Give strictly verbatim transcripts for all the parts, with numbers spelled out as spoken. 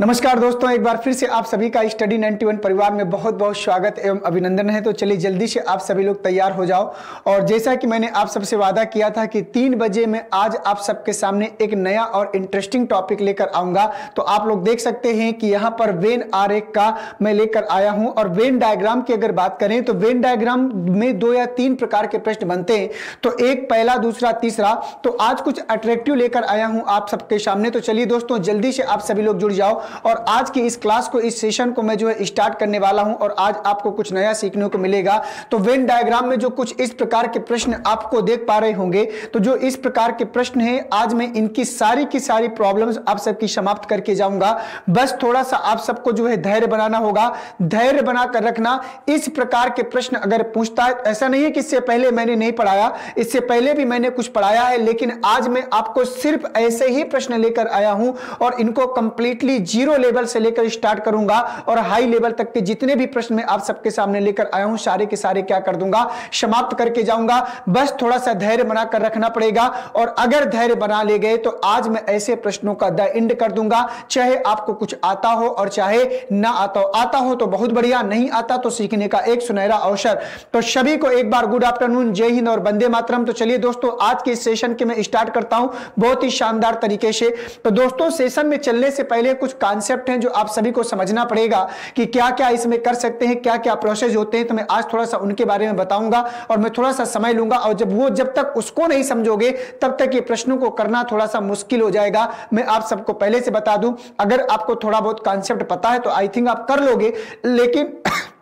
नमस्कार दोस्तों, एक बार फिर से आप सभी का स्टडी इक्यानवे परिवार में बहुत बहुत स्वागत एवं अभिनंदन है। तो चलिए जल्दी से आप सभी लोग तैयार हो जाओ। और जैसा कि मैंने आप सबसे वादा किया था कि तीन बजे मैं आज आप सबके सामने एक नया और इंटरेस्टिंग टॉपिक लेकर आऊंगा। तो आप लोग देख सकते हैं कि यहाँ पर वेन आरेख का मैं लेकर आया हूँ। और वेन डायग्राम की अगर बात करें तो वेन डायग्राम में दो या तीन प्रकार के प्रश्न बनते हैं, तो एक, पहला, दूसरा, तीसरा। तो आज कुछ अट्रैक्टिव लेकर आया हूँ आप सबके सामने। तो चलिए दोस्तों जल्दी से आप सभी लोग जुड़ जाओ और आज की इस क्लास को, इस सेशन को मैं जो है स्टार्ट करने वाला हूं। और आज आपको कुछ नया सीखने को मिलेगा। तो वेन डायग्राम में जो कुछ इस प्रकार के प्रश्न आपको देख पा रहे होंगे, तो जो इस प्रकार के प्रश्न हैं आज मैं इनकी सारी की सारी प्रॉब्लम्स आप सबकी समाप्त करके जाऊंगा। बस थोड़ा सा आप सबको जो है धैर्य बनाना होगा, धैर्य बनाकर रखना। इस प्रकार के प्रश्न अगर पूछता है, ऐसा नहीं है कि इससे पहले मैंने नहीं पढ़ाया, इससे पहले भी मैंने कुछ पढ़ाया है, लेकिन आज मैं आपको सिर्फ ऐसे ही प्रश्न लेकर आया हूं और इनको कंप्लीटली जीरो लेवल से लेकर स्टार्ट करूंगा और हाई लेवल तक के जितने भी प्रश्न मैं आप सबके सामने लेकर आया हूं, सारे के सारे क्या कर दूंगा, समाप्त करके जाऊंगा। बस थोड़ा सा धैर्य बनाकर रखना पड़ेगा। और अगर धैर्य बना ले गए तो आज मैं ऐसे प्रश्नों का द एंड कर दूंगा, चाहे आपको कुछ आता हो और चाहे ना आता हो। आता हो तो बहुत बढ़िया, नहीं आता तो सीखने का एक सुनहरा अवसर। तो सभी को एक बार गुड आफ्टरनून, जय हिंद और वंदे मातरम। तो चलिए दोस्तों आज के सेशन के मैं स्टार्ट करता हूं बहुत ही शानदार तरीके से। तो दोस्तों सेशन में चलने से पहले कुछ कॉन्सेप्ट हैं जो आप सभी को समझना पड़ेगा कि क्या क्या इसमें कर सकते हैं, क्या क्या प्रोसेस होते हैं। तो मैं आज थोड़ा सा उनके बारे में बताऊंगा और मैं थोड़ा सा समय लूंगा। और जब वो जब तक उसको नहीं समझोगे तब तक ये प्रश्नों को करना थोड़ा सा मुश्किल हो जाएगा। मैं आप सबको पहले से बता दूं, अगर आपको थोड़ा बहुत कॉन्सेप्ट पता है तो आई थिंक आप कर लोगे, लेकिन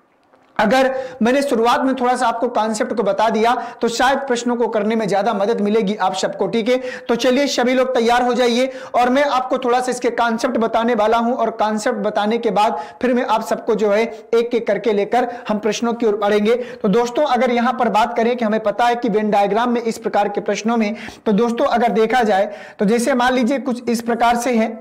अगर मैंने शुरुआत में थोड़ा सा आपको कॉन्सेप्ट को बता दिया तो शायद प्रश्नों को करने में ज्यादा मदद मिलेगी आप सबको। ठीक है, तो चलिए सभी लोग तैयार हो जाइए और मैं आपको थोड़ा सा इसके कॉन्सेप्ट बताने वाला हूं। और कॉन्सेप्ट बताने के बाद फिर मैं आप सबको जो है एक एक करके लेकर हम प्रश्नों की ओर बढ़ेंगे। तो दोस्तों अगर यहां पर बात करें कि हमें पता है कि वेन डायग्राम में इस प्रकार के प्रश्नों में, तो दोस्तों अगर देखा जाए तो जैसे मान लीजिए कुछ इस प्रकार से है,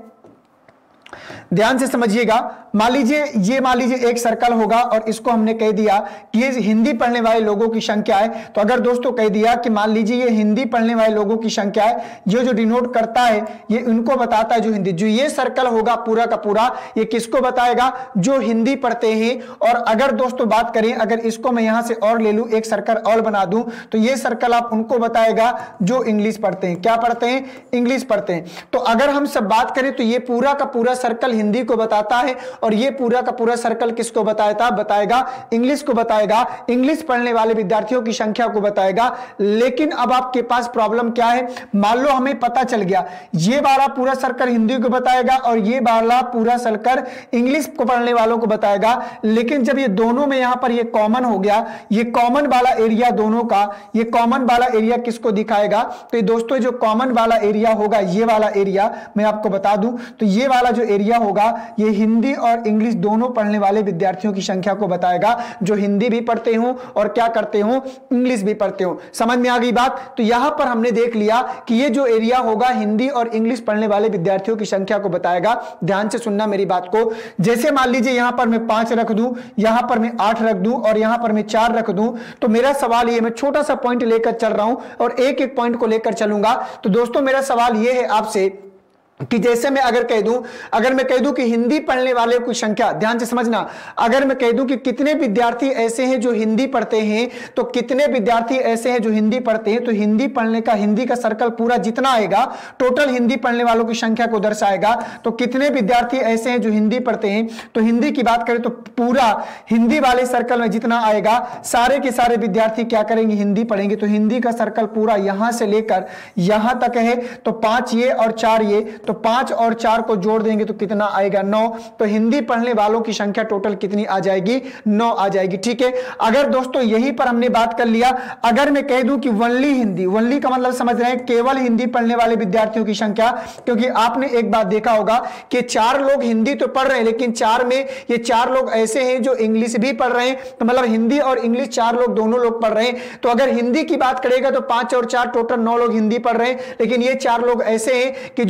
ध्यान से समझिएगा। मान लीजिए ये मान लीजिए एक सर्कल होगा और इसको हमने कह दिया कि ये हिंदी पढ़ने वाले लोगों की संख्या है। तो अगर दोस्तों कह दिया कि मान लीजिए ये हिंदी पढ़ने वाले लोगों की संख्या है, ये जो डिनोट करता है ये उनको बताता है जो हिंदी, जो ये सर्कल होगा पूरा का पूरा ये किसको बताएगा, जो हिंदी पढ़ते हैं। और अगर दोस्तों बात करें, अगर इसको मैं यहां से और ले लूं, एक सर्कल और बना दूं, तो ये सर्कल आप उनको बताएगा जो इंग्लिश पढ़ते हैं। क्या पढ़ते हैं? इंग्लिश पढ़ते हैं। तो अगर हम सब बात करें तो ये पूरा का पूरा सर्कल हिंदी को बताता है और ये पूरा का पूरा सर्कल किसको बताता बताएगा, इंग्लिश को बताएगा, इंग्लिश पढ़ने वाले विद्यार्थियों की संख्या को बताएगा। लेकिन अब आपके पास प्रॉब्लम क्या है, मान लो हमें पता चल गया ये वाला पूरा सर्कल हिंदी को बताएगा और ये वाला पूरा सर्कल इंग्लिश को पढ़ने वालों को बताएगा। लेकिन जब ये दोनों में यहां पर ये कॉमन हो गया, ये कॉमन वाला एरिया दोनों का, ये कॉमन वाला एरिया किसको दिखाएगा, तो ये दोस्तों जो कॉमन वाला एरिया होगा, ये वाला एरिया मैं आपको बता दूं, तो ये वाला जो एरिया होगा ये हिंदी और इंग्लिश दोनों पढ़ने वाले विद्यार्थियों की संख्या को बताएगा, जो हिंदी भी पढ़ते हो और क्या करते हो, इंग्लिश भी पढ़ते हो। समझ में आ गई बात? तो यहां पर हमने देख लिया कि ये जो एरिया होगा हिंदी और इंग्लिश पढ़ने वाले विद्यार्थियों की संख्या को बताएगा। ध्यान से सुनना मेरी बात को। जैसे मान लीजिए यहां पर मैं पांच रख दूं, यहां पर मैं आठ रख दूं और यहां पर मैं चार रख दूं, तो मेरा सवाल ये, मैं छोटा सा पॉइंट लेकर चल रहा हूं और एक एक पॉइंट को लेकर चलूंगा। तो दोस्तों मेरा सवाल ये है आपसे कि जैसे मैं अगर कह दूं, अगर मैं कह दूं कि हिंदी पढ़ने वाले की संख्या, ध्यान से समझना, अगर मैं कह दूं कि कितने विद्यार्थी ऐसे हैं जो हिंदी पढ़ते हैं, तो कितने विद्यार्थी ऐसे हैं जो हिंदी पढ़ते हैं, तो हिंदी पढ़ने का, हिंदी का सर्कल पूरा जितना आएगा टोटल हिंदी पढ़ने वालों की संख्या को दर्शाएगा। तो कितने विद्यार्थी ऐसे हैं जो हिंदी पढ़ते हैं, तो हिंदी की बात करें तो पूरा हिंदी वाले सर्कल में जितना आएगा सारे के सारे विद्यार्थी क्या करेंगे, हिंदी पढ़ेंगे। तो हिंदी का सर्कल पूरा यहां से लेकर यहां तक है, तो पांच ये और चार ये, तो पांच और चार को जोड़ देंगे तो कितना आएगा, नौ। तो हिंदी पढ़ने वालों की संख्या टोटल कितनी आ जाएगी, नौ आ जाएगी। ठीक है, अगर दोस्तों यहीं पर हमने बात कर लिया, अगर मैं कह दूं कि वनली हिंदी, वनली का मतलब समझ रहे हैं केवल हिंदी पढ़ने वाले विद्यार्थियों की संख्या, क्योंकि आपने एक बात देखा होगा कि चार लोग हिंदी तो पढ़ रहे हैं, लेकिन चार में ये चार लोग ऐसे हैं जो इंग्लिश भी पढ़ रहे हैं, तो मतलब हिंदी और इंग्लिश चार लोग दोनों लोग पढ़ रहे हैं। तो अगर हिंदी की बात करेगा तो पांच और चार टोटल नौ लोग हिंदी पढ़ रहे हैं, लेकिन ये चार लोग ऐसे हैं कि जो इंग्लिश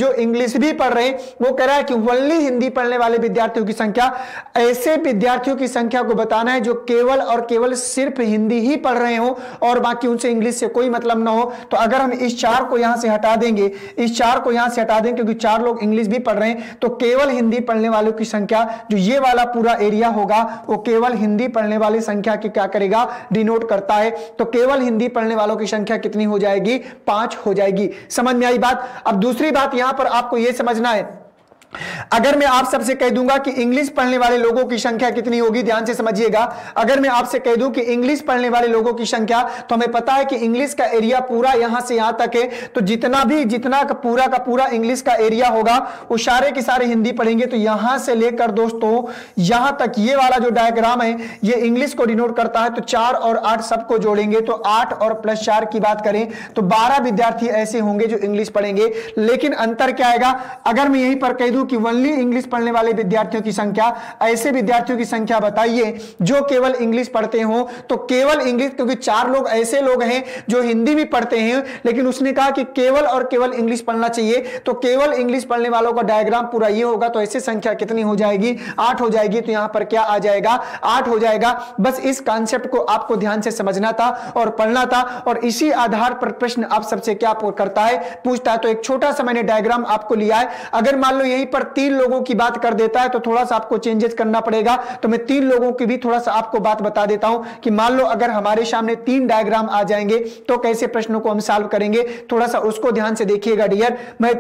इंग्लिश भी पढ़ रहे हैं, वो कह रहा है कि ओनली हिंदी पढ़ने वाले विद्यार्थियों की संख्या, ऐसे विद्यार्थियों की संख्या को बताना है जो केवल और केवल सिर्फ हिंदी ही पढ़ रहे हो और बाकी उनसे इंग्लिश से कोई मतलब ना हो। तो अगर हम इस चार को यहां से हटा देंगे, इस चार को यहां से हटा देंगे क्योंकि चार लोग इंग्लिश भी पढ़ रहे हैं, तो केवल हिंदी पढ़ने वालों की संख्या, जो ये वाला पूरा एरिया होगा वो केवल हिंदी पढ़ने वाली संख्या की क्या करेगा, डिनोट करता है। तो केवल हिंदी पढ़ने वालों की संख्या कितनी हो जाएगी, पांच हो जाएगी। समझ में आई बात। अब दूसरी बात यहां पर आपको यह समझना है, अगर मैं आप सबसे कह दूंगा कि इंग्लिश पढ़ने वाले लोगों की संख्या कितनी होगी, ध्यान से समझिएगा। अगर मैं आपसे कह दूं कि इंग्लिश पढ़ने वाले लोगों की संख्या, तो हमें पता है कि इंग्लिश का एरिया पूरा यहां से यहां तक है, तो जितना भी जितना का पूरा का पूरा इंग्लिश का एरिया होगा वो सारे के सारे हिंदी पढ़ेंगे। तो यहां से लेकर दोस्तों यहां तक ये वाला जो डायग्राम है ये इंग्लिश को डिनोट करता है। तो चार और आठ सबको जोड़ेंगे तो आठ और प्लस चार की बात करें तो बारह विद्यार्थी ऐसे होंगे जो इंग्लिश पढ़ेंगे। लेकिन अंतर क्या आएगा, अगर मैं यहीं पर कह दूं कि ओनली इंग्लिश पढ़ने वाले विद्यार्थियों की संख्या, ऐसे विद्यार्थियों की संख्या बताइए जो केवल इंग्लिश पढ़ते हो, तो केवल इंग्लिश, क्योंकि चार लोग ऐसे लोग हैं जो हिंदी भी पढ़ते हैं, लेकिन उसने कहा कि केवल और केवल इंग्लिश पढ़ना चाहिए, तो केवल इंग्लिश पढ़ने वालों का डायग्राम पूरा ये होगा। तो ऐसे संख्या कितनी हो जाएगी, आठ हो जाएगी। तो यहां पर क्या आ जाएगा, आठ हो जाएगा। बस इस कॉन्सेप्ट को आपको ध्यान से समझना था और पढ़ना था, और इसी आधार पर प्रश्न आप सबसे क्या करता है, पूछता है। तो एक छोटा सा मैंने डायग्राम आपको लिया है। अगर मान लो यहीं पर तीन लोगों की बात कर देता है तो थोड़ा सा आपको चेंजेस करना पड़ेगा। तो मैं तीन लोगों की भी थोड़ा सा आपको बात बता देता हूं कि मान लो अगर हमारे सामने तीन डायग्राम आ जाएंगे तो कैसे प्रश्नों को हम सॉल्व करेंगे, थोड़ा सा उसको ध्यान से देखिएगा डियर। मैं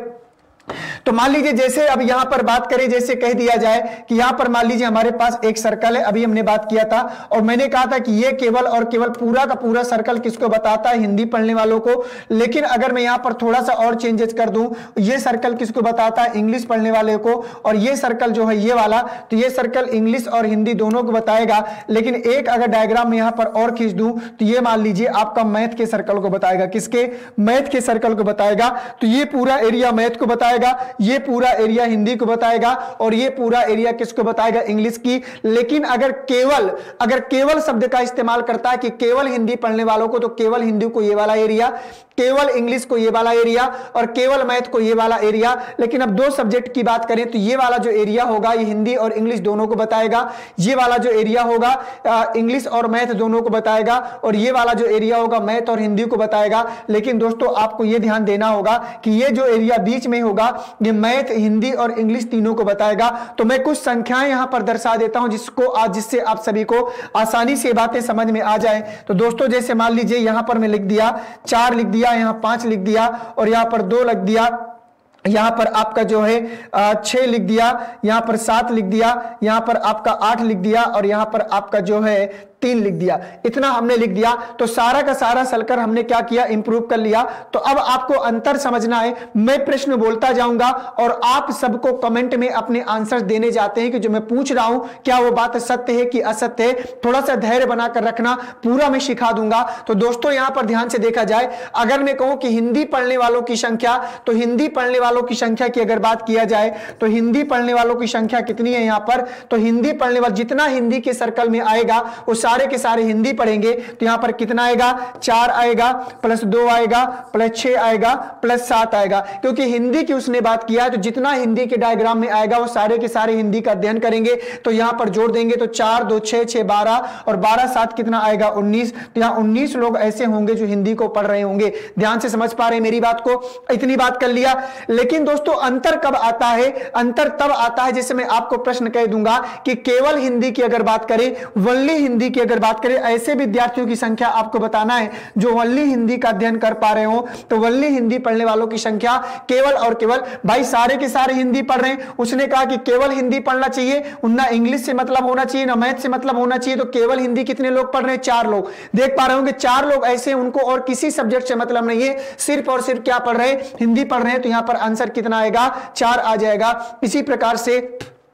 तो मान लीजिए जैसे अब यहां पर बात करें, जैसे कह दिया जाए कि यहां पर मान लीजिए हमारे पास एक सर्कल है, अभी हमने बात किया था और मैंने कहा था कि ये केवल और केवल पूरा का पूरा सर्कल किसको बताता है, हिंदी पढ़ने वालों को। लेकिन अगर मैं यहां पर थोड़ा सा और चेंजेस कर दूं, ये सर्कल किसको बताता है, इंग्लिश पढ़ने वाले को, और ये सर्कल जो है ये वाला, तो ये सर्कल इंग्लिश और हिंदी दोनों को बताएगा। लेकिन एक अगर डायग्राम में यहां पर और खींच दूं तो ये मान लीजिए आपका मैथ के सर्कल को बताएगा, किसके, मैथ के सर्कल को बताएगा। तो ये पूरा एरिया मैथ को बताएगा, ये पूरा एरिया हिंदी को बताएगा, और ये पूरा एरिया किसको बताएगा, इंग्लिश की। लेकिन अगर केवल अगर केवल शब्द का इस्तेमाल करता है कि केवल हिंदी पढ़ने वालों को, तो केवल हिंदी को ये वाला एरिया, केवल इंग्लिश को ये वाला एरिया, और केवल मैथ को ये वाला एरिया। लेकिन अब दो सब्जेक्ट की बात करें तो ये वाला जो एरिया होगा ये हिंदी और इंग्लिश दोनों को बताएगा, ये वाला जो एरिया होगा इंग्लिश और मैथ दोनों को बताएगा, और ये वाला जो एरिया होगा मैथ और हिंदी को बताएगा। लेकिन दोस्तों आपको ये ध्यान देना होगा कि ये जो एरिया बीच में होगा ये मैथ, हिंदी और इंग्लिश तीनों को बताएगा। तो मैं कुछ संख्याएं यहां पर दर्शा देता हूं जिसको आज जिससे आप सभी को आसानी से बातें समझ में आ जाए। तो दोस्तों जैसे मान लीजिए यहां पर मैं लिख दिया चार, लिख दिया यहां पांच, लिख दिया और यहां पर दो लिख दिया, यहां पर आपका जो है छह लिख दिया, यहां पर सात लिख दिया, यहां पर आपका आठ लिख दिया, और यहां पर आपका जो है तीन लिख दिया। इतना हमने लिख दिया तो सारा का सारा सलकर हमने क्या किया, इंप्रूव कर लिया। तो अब आपको अंतर समझना है, मैं प्रश्न बोलता जाऊंगा और आप सबको कमेंट में अपने आंसर देने जाते हैं कि जो मैं पूछ रहा हूं क्या वो बात सत्य है कि असत्य है। थोड़ा सा धैर्य बनाकर रखना, पूरा मैं सिखा दूंगा। तो दोस्तों यहां पर ध्यान से देखा जाए, अगर मैं कहूं कि हिंदी पढ़ने वालों की संख्या, तो हिंदी पढ़ने वालों की संख्या की अगर बात किया जाए तो हिंदी पढ़ने वालों की संख्या कितनी है यहां पर, तो हिंदी पढ़ने वाले जितना हिंदी के सर्कल में आएगा वो सारे के सारे हिंदी पढ़ेंगे। तो यहां पर कितना आएगा, चार आएगा, प्लस दो आएगा, प्लस छह आएगा, प्लस सात आएगा। क्योंकि हिंदी की उसने बात किया है तो जितना हिंदी के डायग्राम में आएगा वो सारे के सारे हिंदी का अध्ययन करेंगे। तो यहां पर जोड़ देंगे तो चार दो छह, छह बारह, और बारह सात कितना आएगा, उन्नीस। तो यहां उन्नीस लोग ऐसे होंगे जो हिंदी को पढ़ रहे होंगे। ध्यान से समझ पा रहे हैं मेरी बात को, इतनी बात कर लिया। लेकिन दोस्तों अंतर कब आता है, अंतर तब आता है जैसे मैं आपको प्रश्न कह दूंगा कि केवल हिंदी की अगर बात करें, वनली हिंदी की अगर बात करें, ऐसे विद्यार्थियों की संख्या आपको बताना है जो वनली हिंदी का अध्ययन कर पा रहे हो। तो वनली हिंदी पढ़ने वालों की संख्या केवल और केवल, भाई सारे के सारे हिंदी पढ़ रहे हैं, उसने कहा कि केवल हिंदी पढ़ना चाहिए, ना इंग्लिश से मतलब होना चाहिए ना मैथ से मतलब होना चाहिए। तो केवल हिंदी कितने लोग पढ़ रहे हैं, चार लोग। देख पा रहे होंगे चार लोग ऐसे, उनको और किसी सब्जेक्ट से मतलब नहीं है, सिर्फ और सिर्फ क्या पढ़ रहे हैं, हिंदी पढ़ रहे हैं। तो यहां पर आंसर कितना आएगा, चार आ जाएगा। इसी प्रकार से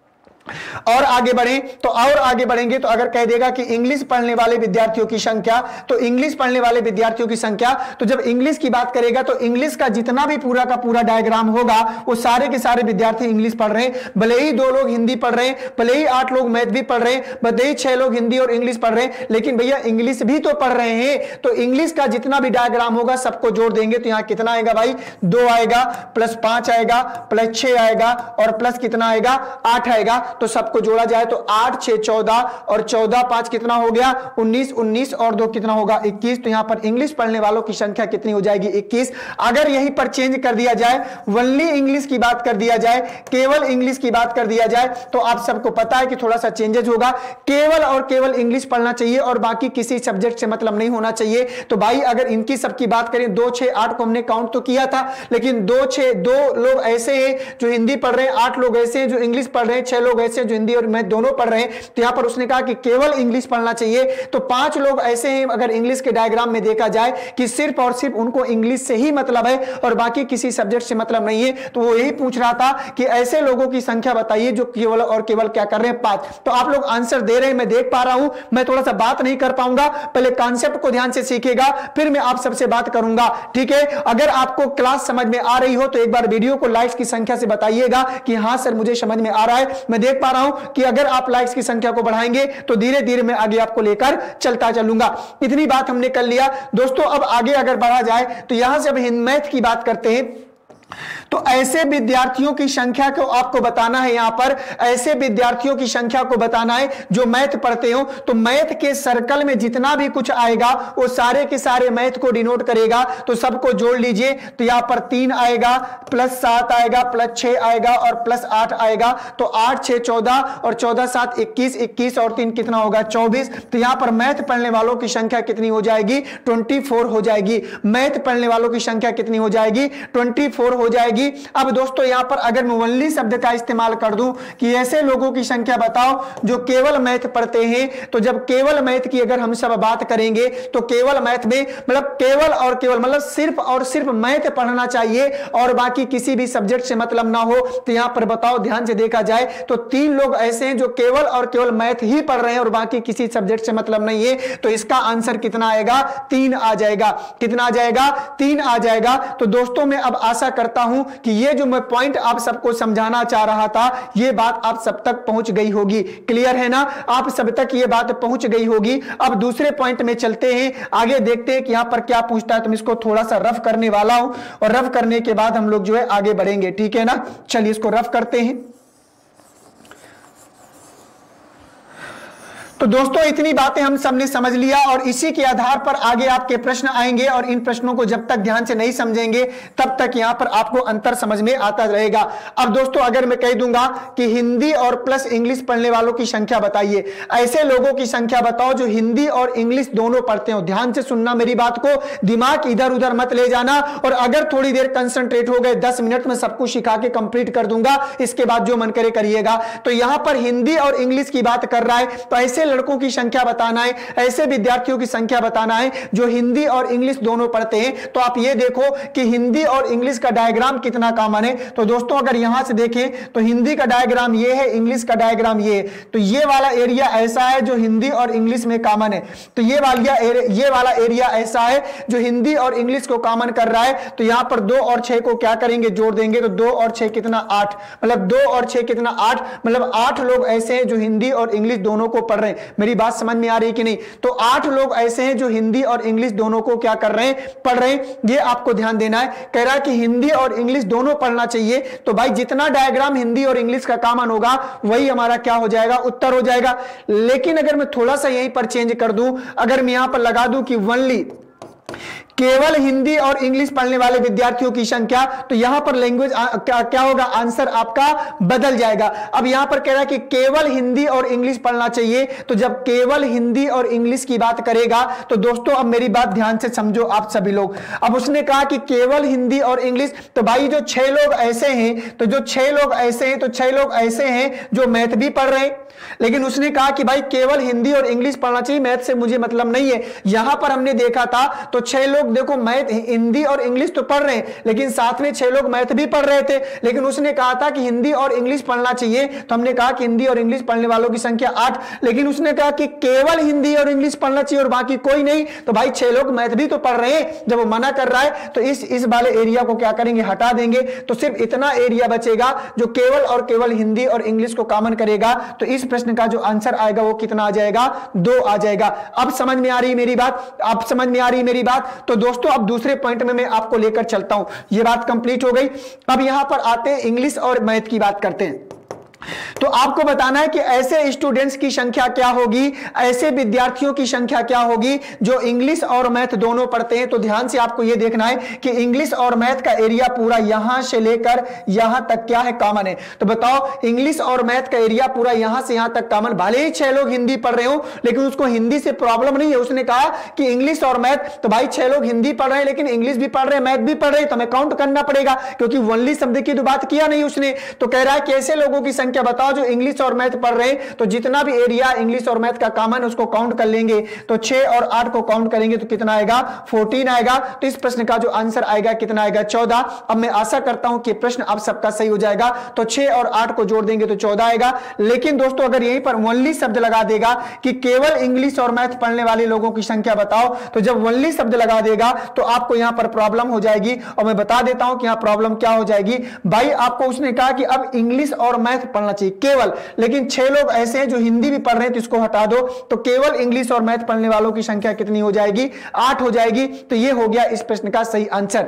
और आगे बढ़े तो और आगे बढ़ेंगे तो अगर कह देगा कि इंग्लिश पढ़ने वाले विद्यार्थियों की संख्या, तो इंग्लिश पढ़ने वाले विद्यार्थियों की संख्या, तो जब इंग्लिश की बात करेगा तो इंग्लिश का जितना भी पूरा का पूरा डायग्राम होगा वो सारे के सारे विद्यार्थी इंग्लिश पढ़ रहे हैं। भले ही दो लोग हिंदी पढ़ रहे हैं, भले ही आठ लोग मैथ भी पढ़ रहे हैं, भले ही छह लोग हिंदी और इंग्लिश पढ़ रहे हैं, लेकिन भैया इंग्लिश भी तो पढ़ रहे हैं। तो इंग्लिश का जितना भी डायग्राम होगा सबको जोड़ देंगे तो यहां कितना आएगा भाई, दो आएगा, प्लस पांच आएगा, प्लस छह आएगा और प्लस कितना आएगा, आठ आएगा। तो सबको जोड़ा जाए तो आठ छह चौदह और चौदह पांच कितना हो गया, उन्नीस, उन्नीस और दो कितना होगा, इक्कीस। तो यहां पर इंग्लिश पढ़ने वालों की संख्या कितनी हो जाएगी, इक्कीस। अगर यहीं पर चेंज कर दिया जाए, ओनली इंग्लिश की बात कर दिया जाए, केवल इंग्लिश की बात कर दिया जाए, तो आप सबको पता है कि थोड़ा सा चेंजेस होगा। केवल और केवल इंग्लिश पढ़ना चाहिए और बाकी किसी सब्जेक्ट से मतलब नहीं होना चाहिए। तो भाई अगर इनकी सबकी बात करें, दो छह आठ को हमने काउंट तो किया था, लेकिन दो छह दो लोग ऐसे हैं जो हिंदी पढ़ रहे हैं, आठ लोग ऐसे हैं जो इंग्लिश पढ़ रहे हैं, छह लोग ऐसे हैं जो हिंदी और मैथ दोनों पढ़ रहे हैं। तो यहां पर उसने कहा कि केवल इंग्लिश पढ़ना चाहिए। तो पांच लोग ऐसे हैं अगर इंग्लिश के डायग्राम में देखा जाए कि सिर्फ और सिर्फ उनको इंग्लिश से ही मतलब है और बाकी किसी सब्जेक्ट से मतलब नहीं है। तो वो यही पूछ रहा था कि ऐसे लोगों की संख्या बताइए जो केवल और केवल क्या कर रहे हैं, पांच। तो आप लोग आंसर दे रहे हैं, मैं देख पा रहा हूं। मैं थोड़ा सा बात नहीं कर पाऊंगा, पहले कॉन्सेप्ट को ध्यान से सीखेगा फिर मैं आप सबसे बात करूंगा, ठीक है। अगर आपको क्लास समझ में आ रही हो तो एक बार वीडियो को लाइक्स की संख्या से बताइएगा कि हां सर मुझे समझ में आ रहा है। मैं देख पा रहा हूं कि अगर आप लाइक्स की संख्या को बढ़ाएंगे तो धीरे धीरे मैं आगे आपको लेकर चलता चलूंगा। इतनी बात हमने कर लिया दोस्तों। अब आगे अगर बढ़ा जाए तो यहां से अब हिंदी मैथ की बात करते हैं। तो ऐसे विद्यार्थियों की संख्या को आपको बताना है, यहां पर ऐसे विद्यार्थियों की संख्या को बताना है जो मैथ पढ़ते हो। तो मैथ के सर्कल में जितना भी कुछ आएगा वो सारे के सारे मैथ को डिनोट करेगा। तो सबको जोड़ लीजिए तो यहां पर तीन आएगा, प्लस सात आएगा, प्लस छह आएगा और प्लस आठ आएगा। तो आठ छह चौदह और चौदह सात इक्कीस, इक्कीस और तीन कितना होगा, चौबीस। तो यहां पर मैथ पढ़ने वालों की संख्या कितनी हो जाएगी, चौबीस हो जाएगी। मैथ पढ़ने वालों की संख्या कितनी हो जाएगी, चौबीस हो जाएगी। अब दोस्तों यहां पर अगर मैं ओनली शब्द का इस्तेमाल कर दूं कि ऐसे लोगों की संख्या बताओ जो केवल मैथ पढ़ते हैं, तो जब केवल मैथ की अगर हम सब बात करेंगे तो केवल मैथ में मतलब केवल और केवल मतलब सिर्फ और सिर्फ मैथ पढ़ना चाहिए और बाकी किसी भी सब्जेक्ट से मतलब ना हो। तो यहां पर बताओ ध्यान से देखा जाए तो तीन लोग ऐसे हैं जो केवल और केवल मैथ ही पढ़ रहे हैं और बाकी किसी सब्जेक्ट से मतलब नहीं है। तो इसका आंसर कितना आएगा, तीन आ जाएगा। कितना आ जाएगा, तीन आ जाएगा। तो दोस्तों मैं अब आशा करता हूं कि ये जो मैं पॉइंट आप सबको समझाना चाह रहा था ये बात आप सब तक पहुंच गई होगी। क्लियर है ना, आप सब तक ये बात पहुंच गई होगी। अब दूसरे पॉइंट में चलते हैं, आगे देखते हैं कि यहां पर क्या पूछता है। तो मैं इसको थोड़ा सा रफ करने वाला हूं और रफ करने के बाद हम लोग जो है आगे बढ़ेंगे, ठीक है ना। चलिए इसको रफ करते हैं। तो दोस्तों इतनी बातें हम सबने समझ लिया और इसी के आधार पर आगे आपके प्रश्न आएंगे और इन प्रश्नों को जब तक ध्यान से नहीं समझेंगे तब तक यहां पर आपको अंतर समझ में आता रहेगा। अब दोस्तों अगर मैं कह दूंगा कि हिंदी और प्लस इंग्लिश पढ़ने वालों की संख्या बताइए, ऐसे लोगों की संख्या बताओ जो हिंदी और इंग्लिश दोनों पढ़ते हो। ध्यान से सुनना मेरी बात को, दिमाग इधर उधर मत ले जाना। और अगर थोड़ी देर कंसंट्रेट हो गए, दस मिनट में सब कुछ सिखा के कंप्लीट कर दूंगा, इसके बाद जो मन करे करिएगा। तो यहां पर हिंदी और इंग्लिश की बात कर रहा है तो ऐसे लड़कों की संख्या बताना है, ऐसे विद्यार्थियों की संख्या बताना है जो हिंदी और इंग्लिश दोनों पढ़ते हैं। तो आप ये देखो कि हिंदी और इंग्लिश का डायग्राम कितना कॉमन है। तो दोस्तों अगर यहां से देखें तो हिंदी का डायग्राम ये है, इंग्लिश का डायग्राम ये है। तो ये वाला एरिया ऐसा है जो हिंदी और इंग्लिश में कॉमन है। तो ये वाला ये वाला एरिया ऐसा है जो हिंदी और इंग्लिश को कॉमन कर रहा है। तो यहां पर दो और छह को क्या करेंगे, जोड़ देंगे। तो दो और छह कितना, आठ। मतलब दो और छह कितना, आठ। मतलब आठ लोग ऐसे हैं जो हिंदी और इंग्लिश दोनों को पढ़ रहे हैं। मेरी बात समझ में आ रही कि नहीं। तो आठ लोग ऐसे हैं जो हिंदी और इंग्लिश दोनों को क्या कर रहे हैं, पढ़ रहे हैं। ये आपको ध्यान देना है। कह रहा है कि हिंदी और इंग्लिश दोनों पढ़ना चाहिए। तो भाई जितना डायग्राम हिंदी और इंग्लिश का कॉमन होगा वही हमारा क्या हो जाएगा, उत्तर हो जाएगा। लेकिन अगर मैं थोड़ा सा यहीं पर चेंज कर दूं, अगर मैं यहां पर लगा दूं कि ओनली केवल हिंदी और इंग्लिश पढ़ने वाले विद्यार्थियों की संख्या, तो यहां पर लैंग्वेज क्या, क्या होगा, आंसर आपका बदल जाएगा। अब यहां पर कह रहा है कि केवल हिंदी और इंग्लिश पढ़ना चाहिए। तो जब केवल हिंदी और इंग्लिश की बात करेगा तो दोस्तों अब मेरी बात ध्यान से समझो आप सभी लोग। अब उसने कहा कि केवल हिंदी और इंग्लिश, तो भाई जो छह लोग ऐसे हैं, तो जो छह लोग ऐसे हैं तो छह लोग ऐसे हैं जो मैथ भी पढ़ रहे हैं। लेकिन उसने कहा कि भाई केवल हिंदी और इंग्लिश पढ़ना चाहिए, मैथ से मुझे मतलब नहीं है। यहां पर हमने देखा था तो छह लोग लोग देखो मैथ, हिंदी और इंग्लिश तो पढ़ रहे हैं, लेकिन साथ में छह लोग मैथ भी पढ़ रहे थे, लेकिन उसने कहा था कि हिंदी और इंग्लिश पढ़ना चाहिए, तो हमने कहा कि हिंदी और इंग्लिश पढ़ने वालों की संख्या आठ, लेकिन उसने कहा कि केवल हिंदी और इंग्लिश पढ़ना चाहिए और बाकी कोई नहीं, तो भाई छह लोग मैथ भी तो पढ़ रहे हैं। जब वो मना कर रहा है तो इस इस वाले एरिया को क्या करेंगे, हटा देंगे, तो सिर्फ इतना एरिया बचेगा जो केवल और केवल हिंदी और इंग्लिश को कॉमन करेगा। तो इस प्रश्न का जो आंसर आएगा वो कितना आ जाएगा, दो आ जाएगा। अब समझ में आ रही मेरी बात, अब समझ में आ रही मेरी बात। तो दोस्तों अब दूसरे पॉइंट में मैं आपको लेकर चलता हूं, ये बात कंप्लीट हो गई। अब यहां पर आते हैं इंग्लिश और मैथ की बात करते हैं। तो आपको बताना है कि ऐसे स्टूडेंट्स की संख्या क्या होगी, ऐसे विद्यार्थियों की संख्या क्या होगी जो इंग्लिश और मैथ दोनों पढ़ते हैं। तो ध्यान से आपको यह देखना है कि इंग्लिश और मैथ का एरिया पूरा यहां से लेकर यहां तक क्या है, कॉमन है। तो बताओ इंग्लिश और मैथ का एरिया पूरा यहां से यहां तक कॉमन, भले ही छह लोग हिंदी पढ़ रहे हो लेकिन उसको हिंदी से प्रॉब्लम नहीं है। उसने कहा कि इंग्लिश और मैथ, तो भाई छह लोग हिंदी पढ़ रहे हैं लेकिन इंग्लिश भी पढ़ रहे हैं, मैथ भी पढ़ रहे हैं, तो हमें काउंट करना पड़ेगा क्योंकि ओनली शब्द की तो बात किया नहीं उसने। तो कह रहा है कि ऐसे लोगों की संख्या बताओ जो इंग्लिश और मैथ पढ़ रहे हैं, तो जितना भी एरिया इंग्लिश और मैथ का कॉमन है उसको काउंट कर लेंगे। तो छह और आठ को काउंट करेंगे तो कितना आएगा, चौदह आएगा। तो इस प्रश्न का जो आंसर आएगा कितना आएगा, चौदह। अब मैं आशा करता हूं कि प्रश्न आप सबका सही हो जाएगा। तो छह और आठ को जोड़ देंगे तो चौदह आएगा। लेकिन दोस्तों अगर यहीं पर ओनली शब्द लगा देगा कि केवल इंग्लिश और मैथ पढ़ने वाले लोगों की संख्या बताओ, तो जब ओनली शब्द लगा देगा तो आपको यहां पर प्रॉब्लम हो जाएगी। और मैं बता देता हूं कि यहां प्रॉब्लम क्या हो जाएगी। भाई आपको उसने कहा कि अब इंग्लिश और मैथ पढ़ना चाहिए केवल, लेकिन छह लोग ऐसे हैं जो हिंदी भी पढ़ रहे हैं, तो इसको हटा दो। तो केवल इंग्लिश और मैथ पढ़ने वालों की संख्या कितनी हो जाएगी, आठ हो जाएगी। तो यह हो गया इस प्रश्न का सही आंसर।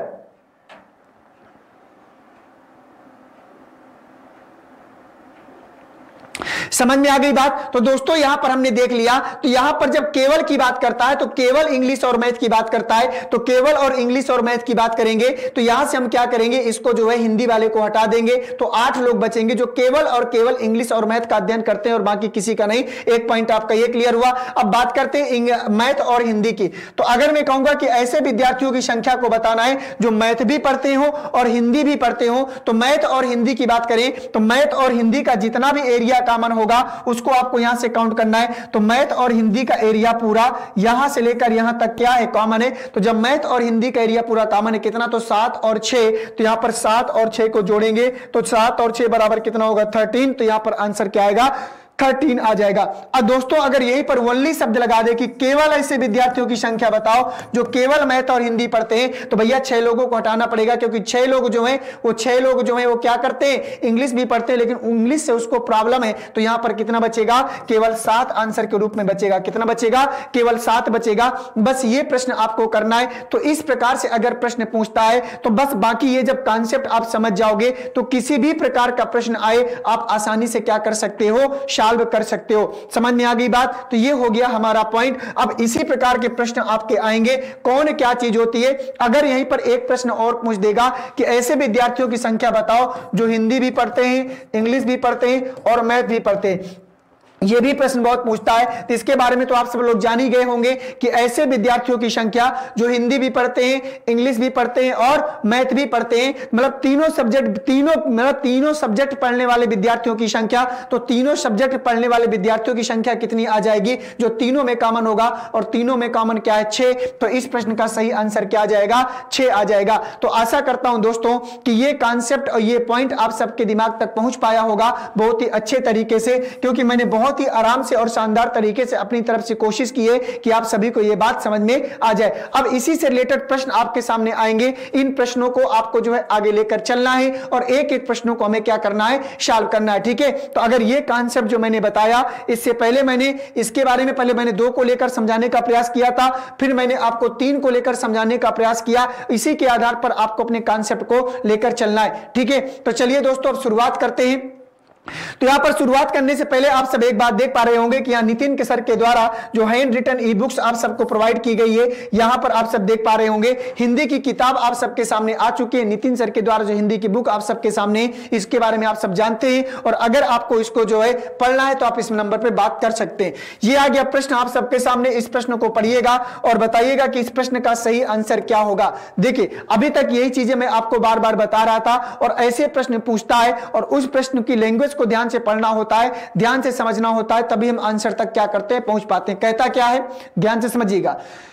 समझ में आ गई बात। तो दोस्तों यहां पर हमने देख लिया, तो यहां पर जब केवल की बात करता है तो केवल इंग्लिश और मैथ की बात करता है, तो केवल और इंग्लिश और मैथ की बात करेंगे तो यहां से हम क्या करेंगे, इसको जो है हिंदी वाले को हटा देंगे। तो आठ लोग बचेंगे जो केवल और केवल इंग्लिश और मैथ का अध्ययन करते हैं और बाकी किसी का नहीं। एक पॉइंट आपका ये क्लियर हुआ। अब बात करते हैं मैथ और हिंदी की। तो अगर मैं कहूंगा कि ऐसे विद्यार्थियों की संख्या को बताना है जो मैथ भी पढ़ते हो और हिंदी भी पढ़ते हो, तो मैथ और हिंदी की बात करें तो मैथ और हिंदी का जितना भी एरिया कॉमन होगा उसको आपको यहां से काउंट करना है। तो मैथ और हिंदी का एरिया पूरा यहां से लेकर यहां तक क्या है, कॉमन है। तो जब मैथ और हिंदी का एरिया पूरा कॉमन है कितना, तो सात और छह, तो यहां पर सात और छह को जोड़ेंगे तो सात और छह बराबर कितना होगा, थर्टीन। तो यहां पर आंसर क्या आएगा, थर्टीन आ जाएगा। अब दोस्तों अगर यहीं पर ओनली शब्द लगा दे कि केवल ऐसे विद्यार्थियों की संख्या बताओ जो केवल मैथ और हिंदी पढ़ते हैं, तो भैया छह लोगों को हटाना पड़ेगा क्योंकि छह लोग जो हैं वो छह लोग जो हैं वो क्या करते हैं, इंग्लिश भी पढ़ते हैं लेकिन इंग्लिश से उसको प्रॉब्लम है। तो यहां पर कितना बचेगा, केवल सात आंसर के रूप में बचेगा। कितना बचेगा, केवल सात बचेगा। बस ये प्रश्न आपको करना है। तो इस प्रकार से अगर प्रश्न पूछता है तो बस बाकी ये जब कॉन्सेप्ट आप समझ जाओगे तो किसी भी प्रकार का प्रश्न आए आप आसानी से क्या कर सकते हो, सॉल्व कर सकते हो। समझ में आ गई बात। तो ये हो गया हमारा पॉइंट। अब इसी प्रकार के प्रश्न आपके आएंगे, कौन क्या चीज होती है। अगर यहीं पर एक प्रश्न और पूछ देगा कि ऐसे विद्यार्थियों की संख्या बताओ जो हिंदी भी पढ़ते हैं, इंग्लिश भी पढ़ते हैं और मैथ भी पढ़ते हैं, ये भी प्रश्न बहुत पूछता है। तो इसके बारे में तो आप सब लोग जान ही गए होंगे कि ऐसे विद्यार्थियों की संख्या जो हिंदी भी पढ़ते हैं, इंग्लिश भी पढ़ते हैं और मैथ भी पढ़ते हैं, मतलब तीनों सब्जेक्ट तीनों मतलब तीनों सब्जेक्ट पढ़ने वाले विद्यार्थियों की संख्या। तो तीनों सब्जेक्ट पढ़ने वाले विद्यार्थियों की संख्या कितनी आ जाएगी, जो तीनों में कॉमन होगा, और तीनों में कॉमन क्या है, छह। तो इस प्रश्न का सही आंसर क्या आ जाएगा, छह आ जाएगा। तो आशा करता हूं दोस्तों कि ये कॉन्सेप्ट और ये पॉइंट आप सबके दिमाग तक पहुंच पाया होगा बहुत ही अच्छे तरीके से, क्योंकि मैंने बहुत बहुत ही आराम से और शानदार तरीके से अपनी तरफ से कोशिश की है कि आप सभी को यह बात समझ में आ जाए। अब इसी से रिलेटेड प्रश्न आपके सामने आएंगे। इन प्रश्नों को आपको जो है आगे लेकर चलना है और एक एक प्रश्नों को हमें क्या करना है, सॉल्व करना है। ठीक है, तो अगर यह कॉन्सेप्ट जो मैंने बताया, इससे पहले मैंने इसके बारे में पहले मैंने दो को लेकर समझाने का प्रयास किया था, फिर मैंने आपको तीन को लेकर समझाने का प्रयास किया। इसी के आधार पर आपको अपने कॉन्सेप्ट को लेकर चलना है। ठीक है, तो चलिए दोस्तों अब शुरुआत करते हैं। तो यहां पर शुरुआत करने से पहले आप सब एक बात देख पा रहे होंगे कि यहां नितिन के सर के द्वारा जो हैंड रिटन ई बुक्स आप सबको प्रोवाइड की गई है, यहां पर आप सब देख पा रहे होंगे हिंदी की किताब आप सबके सामने आ चुकी है। नितिन सर के द्वारा जो हिंदी की बुक आप सबके सामने, इसके बारे में आप सब जानते हैं और अगर आपको इसको जो है पढ़ना है तो आप इस नंबर पर बात कर सकते हैं। यह आ गया प्रश्न आप सबके सामने। इस प्रश्न को पढ़िएगा और बताइएगा कि इस प्रश्न का सही आंसर क्या होगा। देखिए अभी तक यही चीजें मैं आपको बार बार बता रहा था और ऐसे प्रश्न पूछता है और उस प्रश्न की लैंग्वेज को ध्यान से पढ़ना होता है, ध्यान से समझना होता है, तभी हम आंसर तक क्या करते हैं, पहुंच पाते हैं। कहता क्या है, ध्यान से समझिएगा।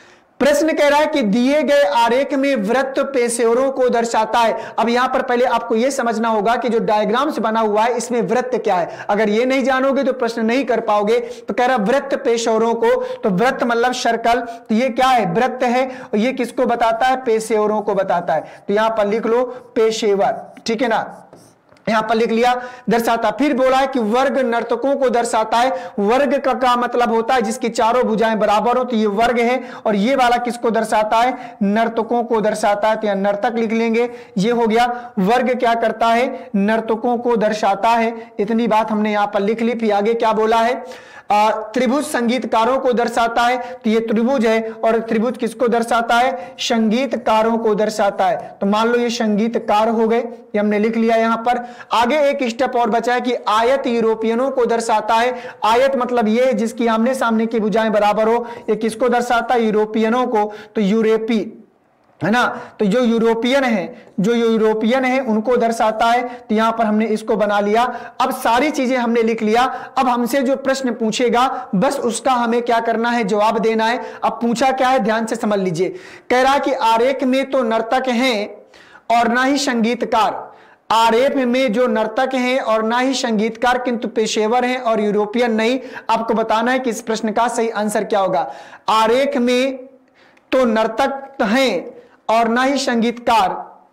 प्रश्न कह रहा है कि दिए गए आरेख में वृत्त पेशेवरों को दर्शाता है। अब यहां पर पहले आपको यह समझना होगा कि जो डायग्राम से बना हुआ है इसमें वृत्त क्या है। अगर ये नहीं जानोगे तो प्रश्न नहीं कर पाओगे। तो कह रहा वृत्त पेशेवरों को, तो वृत्त मतलब सर्कल, तो ये क्या है, वृत्त है, और ये किसको बताता है, पेशेवरों को बताता है। तो यहां पर लिख लो पेशेवर, ठीक है ना, यहां पर लिख लिया दर्शाता। फिर बोला है कि वर्ग नर्तकों को दर्शाता है। वर्ग का क्या मतलब होता है, जिसकी चारों भुजाएं बराबर हो, तो ये वर्ग है। और ये वाला किसको दर्शाता है, नर्तकों को दर्शाता है। तो यहां नर्तक लिख लेंगे, ये हो गया। वर्ग क्या करता है, नर्तकों को दर्शाता है। इतनी बात हमने यहां पर लिख ली। फिर आगे क्या बोला है, त्रिभुज संगीतकारों को दर्शाता है। तो ये त्रिभुज है, और त्रिभुज किसको दर्शाता है, संगीतकारों को दर्शाता है। तो मान लो ये संगीतकार हो गए, ये हमने लिख लिया यहां पर। आगे एक स्टेप और बचा है कि आयत यूरोपियनों को दर्शाता है। आयत मतलब ये जिसकी आमने सामने की भुजाएं बराबर हो, ये किसको दर्शाता है, यूरोपियनों को। तो यूरोपी है ना, तो जो यूरोपियन है, जो यूरोपियन है उनको दर्शाता है। तो यहां पर हमने इसको बना लिया। अब सारी चीजें हमने लिख लिया। अब हमसे जो प्रश्न पूछेगा बस उसका हमें क्या करना है, जवाब देना है। अब पूछा क्या है, ध्यान से समझ लीजिए। कह रहा है कि आरेख में तो नर्तक हैं और ना ही संगीतकार। आरेख में जो नर्तक हैं और ना ही संगीतकार, किंतु पेशेवर हैं और यूरोपियन नहीं। आपको बताना है कि इस प्रश्न का सही आंसर क्या होगा। आरेख में तो नर्तक हैं और ना ही संगीतकार,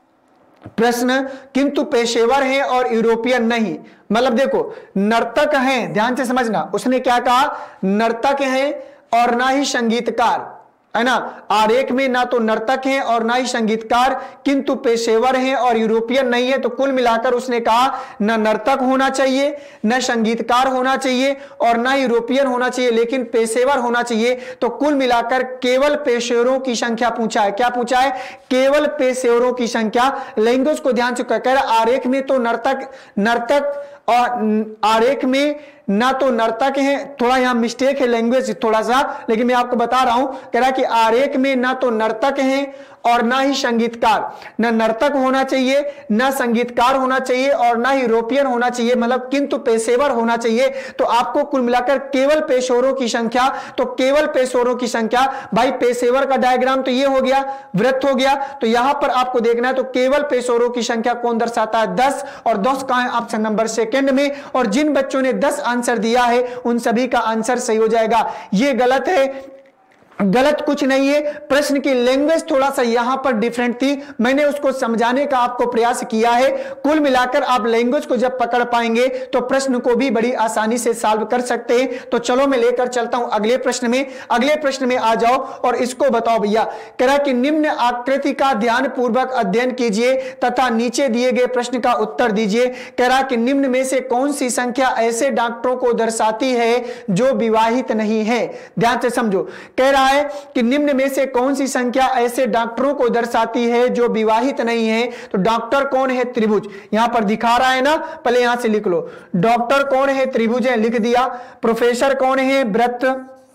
प्रश्न किंतु पेशेवर हैं और यूरोपियन नहीं। मतलब देखो, नर्तक हैं, ध्यान से समझना, उसने क्या कहा, नर्तक हैं और ना ही संगीतकार, है ना। आरेख में ना तो नर्तक हैं और ना ही संगीतकार, किंतु पेशेवर हैं और यूरोपियन नहीं है। तो कुल मिलाकर उसने कहा न नर्तक होना चाहिए, न संगीतकार होना चाहिए और ना यूरोपियन होना चाहिए, लेकिन पेशेवर होना चाहिए। तो कुल मिलाकर केवल पेशेवरों की संख्या पूछा है। क्या पूछा है, केवल पेशेवरों की संख्या। लैंग्वेज को ध्यान से कह रहा, आरेख में तो नर्तक नर्तक और आरेख में ना तो नर्तक है, थोड़ा यहां मिस्टेक है लैंग्वेज थोड़ा सा, लेकिन मैं आपको बता रहा हूं। कह रहा कि आरेख में ना तो नर्तक हैं और ना ही संगीतकार, ना नर्तक होना चाहिए, ना संगीतकार होना चाहिए और ना ही यूरोपियन होना चाहिए, मतलब किंतु पेशेवर होना चाहिए। तो आपको कुल मिलाकर केवल पेशेवरों की संख्या, तो केवल पेशेवरों की संख्या, भाई पेशेवर का डायग्राम तो ये हो गया, वृत्त हो गया। तो यहां पर आपको देखना है, तो केवल पेशेवरों की संख्या कौन दर्शाता है, दस। और दस कहां है, ऑप्शन नंबर सेकंड में। और जिन बच्चों ने दस आंसर दिया है उन सभी का आंसर सही हो जाएगा। ये गलत है, गलत कुछ नहीं है। प्रश्न की लैंग्वेज थोड़ा सा यहां पर डिफरेंट थी, मैंने उसको समझाने का आपको प्रयास किया है। कुल मिलाकर आप लैंग्वेज को जब पकड़ पाएंगे तो प्रश्न को भी बड़ी आसानी से सॉल्व कर सकते हैं। तो चलो मैं लेकर चलता हूं अगले प्रश्न में। अगले प्रश्न में आ जाओ और इसको बताओ भैया। कह रहा कि निम्न आकृति का ध्यान पूर्वक अध्ययन कीजिए तथा नीचे दिए गए प्रश्न का उत्तर दीजिए। कह रहा कि निम्न में से कौन सी संख्या ऐसे डॉक्टरों को दर्शाती है जो विवाहित नहीं है। ध्यान से समझो, कह रहा है कि निम्न में से कौन सी संख्या ऐसे डॉक्टरों को दर्शाती है जो विवाहित नहीं है। तो डॉक्टर कौन है, त्रिभुज, यहां पर दिखा रहा है ना, पहले यहां से लिख लो। डॉक्टर कौन है, त्रिभुज है, लिख दिया। प्रोफेसर कौन है, वृत्त,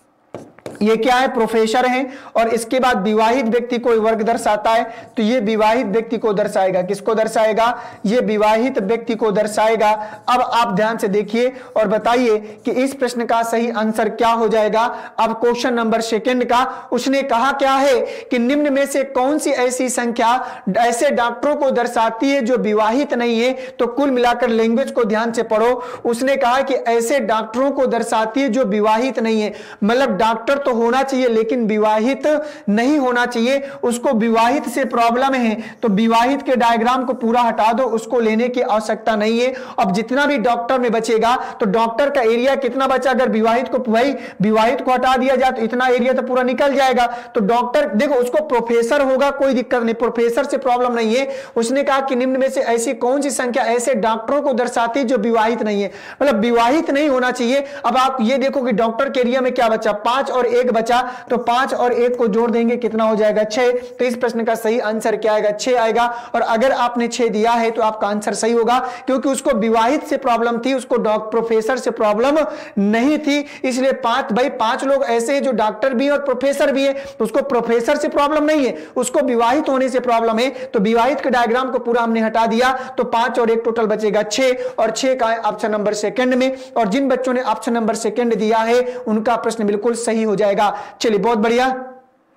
ये क्या है, प्रोफेसर है। और इसके बाद विवाहित व्यक्ति को वर्ग दर्शाता है, तो ये विवाहित व्यक्ति को दर्शाएगा। किसको दर्शाएगा, ये विवाहित व्यक्ति को दर्शाएगा। अब आप ध्यान से देखिए और बताइए कि इस प्रश्न का सही आंसर क्या हो जाएगा। अब क्वेश्चन नंबर सेकंड का उसने कहा क्या है कि निम्न में से कौन सी ऐसी संख्या ऐसे डॉक्टरों को दर्शाती है जो विवाहित नहीं है। तो कुल मिलाकर लैंग्वेज को ध्यान से पढ़ो। उसने कहा कि ऐसे डॉक्टरों को दर्शाती है जो विवाहित नहीं है, मतलब डॉक्टर तो होना चाहिए लेकिन विवाहित नहीं होना चाहिए। उसको विवाहित से प्रॉब्लम है तो विवाहित के डायग्राम को पूरा हटा दो, उसको लेने की आवश्यकता नहीं है। अब जितना भी डॉक्टर में बचेगा तो डॉक्टर का एरिया कितना बचा, अगर विवाहित को भाई विवाहित को हटा दिया जाए तो इतना एरिया तो पूरा निकल जाएगा। तो डॉक्टर देखो, उसको प्रोफेसर होगा कोई दिक्कत नहीं, प्रोफेसर से प्रॉब्लम नहीं है। उसने कहा कि निम्न में से ऐसी कौन सी संख्या ऐसे डॉक्टरों को दर्शाती है जो विवाहित नहीं है, मतलब विवाहित नहीं होना चाहिए। अब आप ये देखो कि डॉक्टर के एरिया में क्या बचा, पांच और एक बचा, तो पांच और एक को जोड़ देंगे कितना हो जाएगा, छह। तो इस प्रश्न का सही आंसर क्या आएगा, छह आएगा। और अगर आपने छह दिया है तो आपका आंसर सही होगा, क्योंकि उसको विवाहित से प्रॉब्लम थी, उसको डॉक्टर प्रोफेसर से प्रॉब्लम नहीं थी। इसलिए पांच, भाई पांच लोग ऐसे हैं जो डॉक्टर भी है और प्रोफेसर भी है, तो उसको प्रोफेसर से प्रॉब्लम नहीं है, उसको विवाहित होने से प्रॉब्लम है। तो विवाहित के डायग्राम को पूरा हमने हटा दिया, तो पांच और एक टोटल बचेगा छह, और छह का है ऑप्शन नंबर सेकंड में। और जिन बच्चों ने ऑप्शन नंबर सेकंड दिया है उनका प्रश्न बिल्कुल सही हो जाएगा। चलिए बहुत बढ़िया।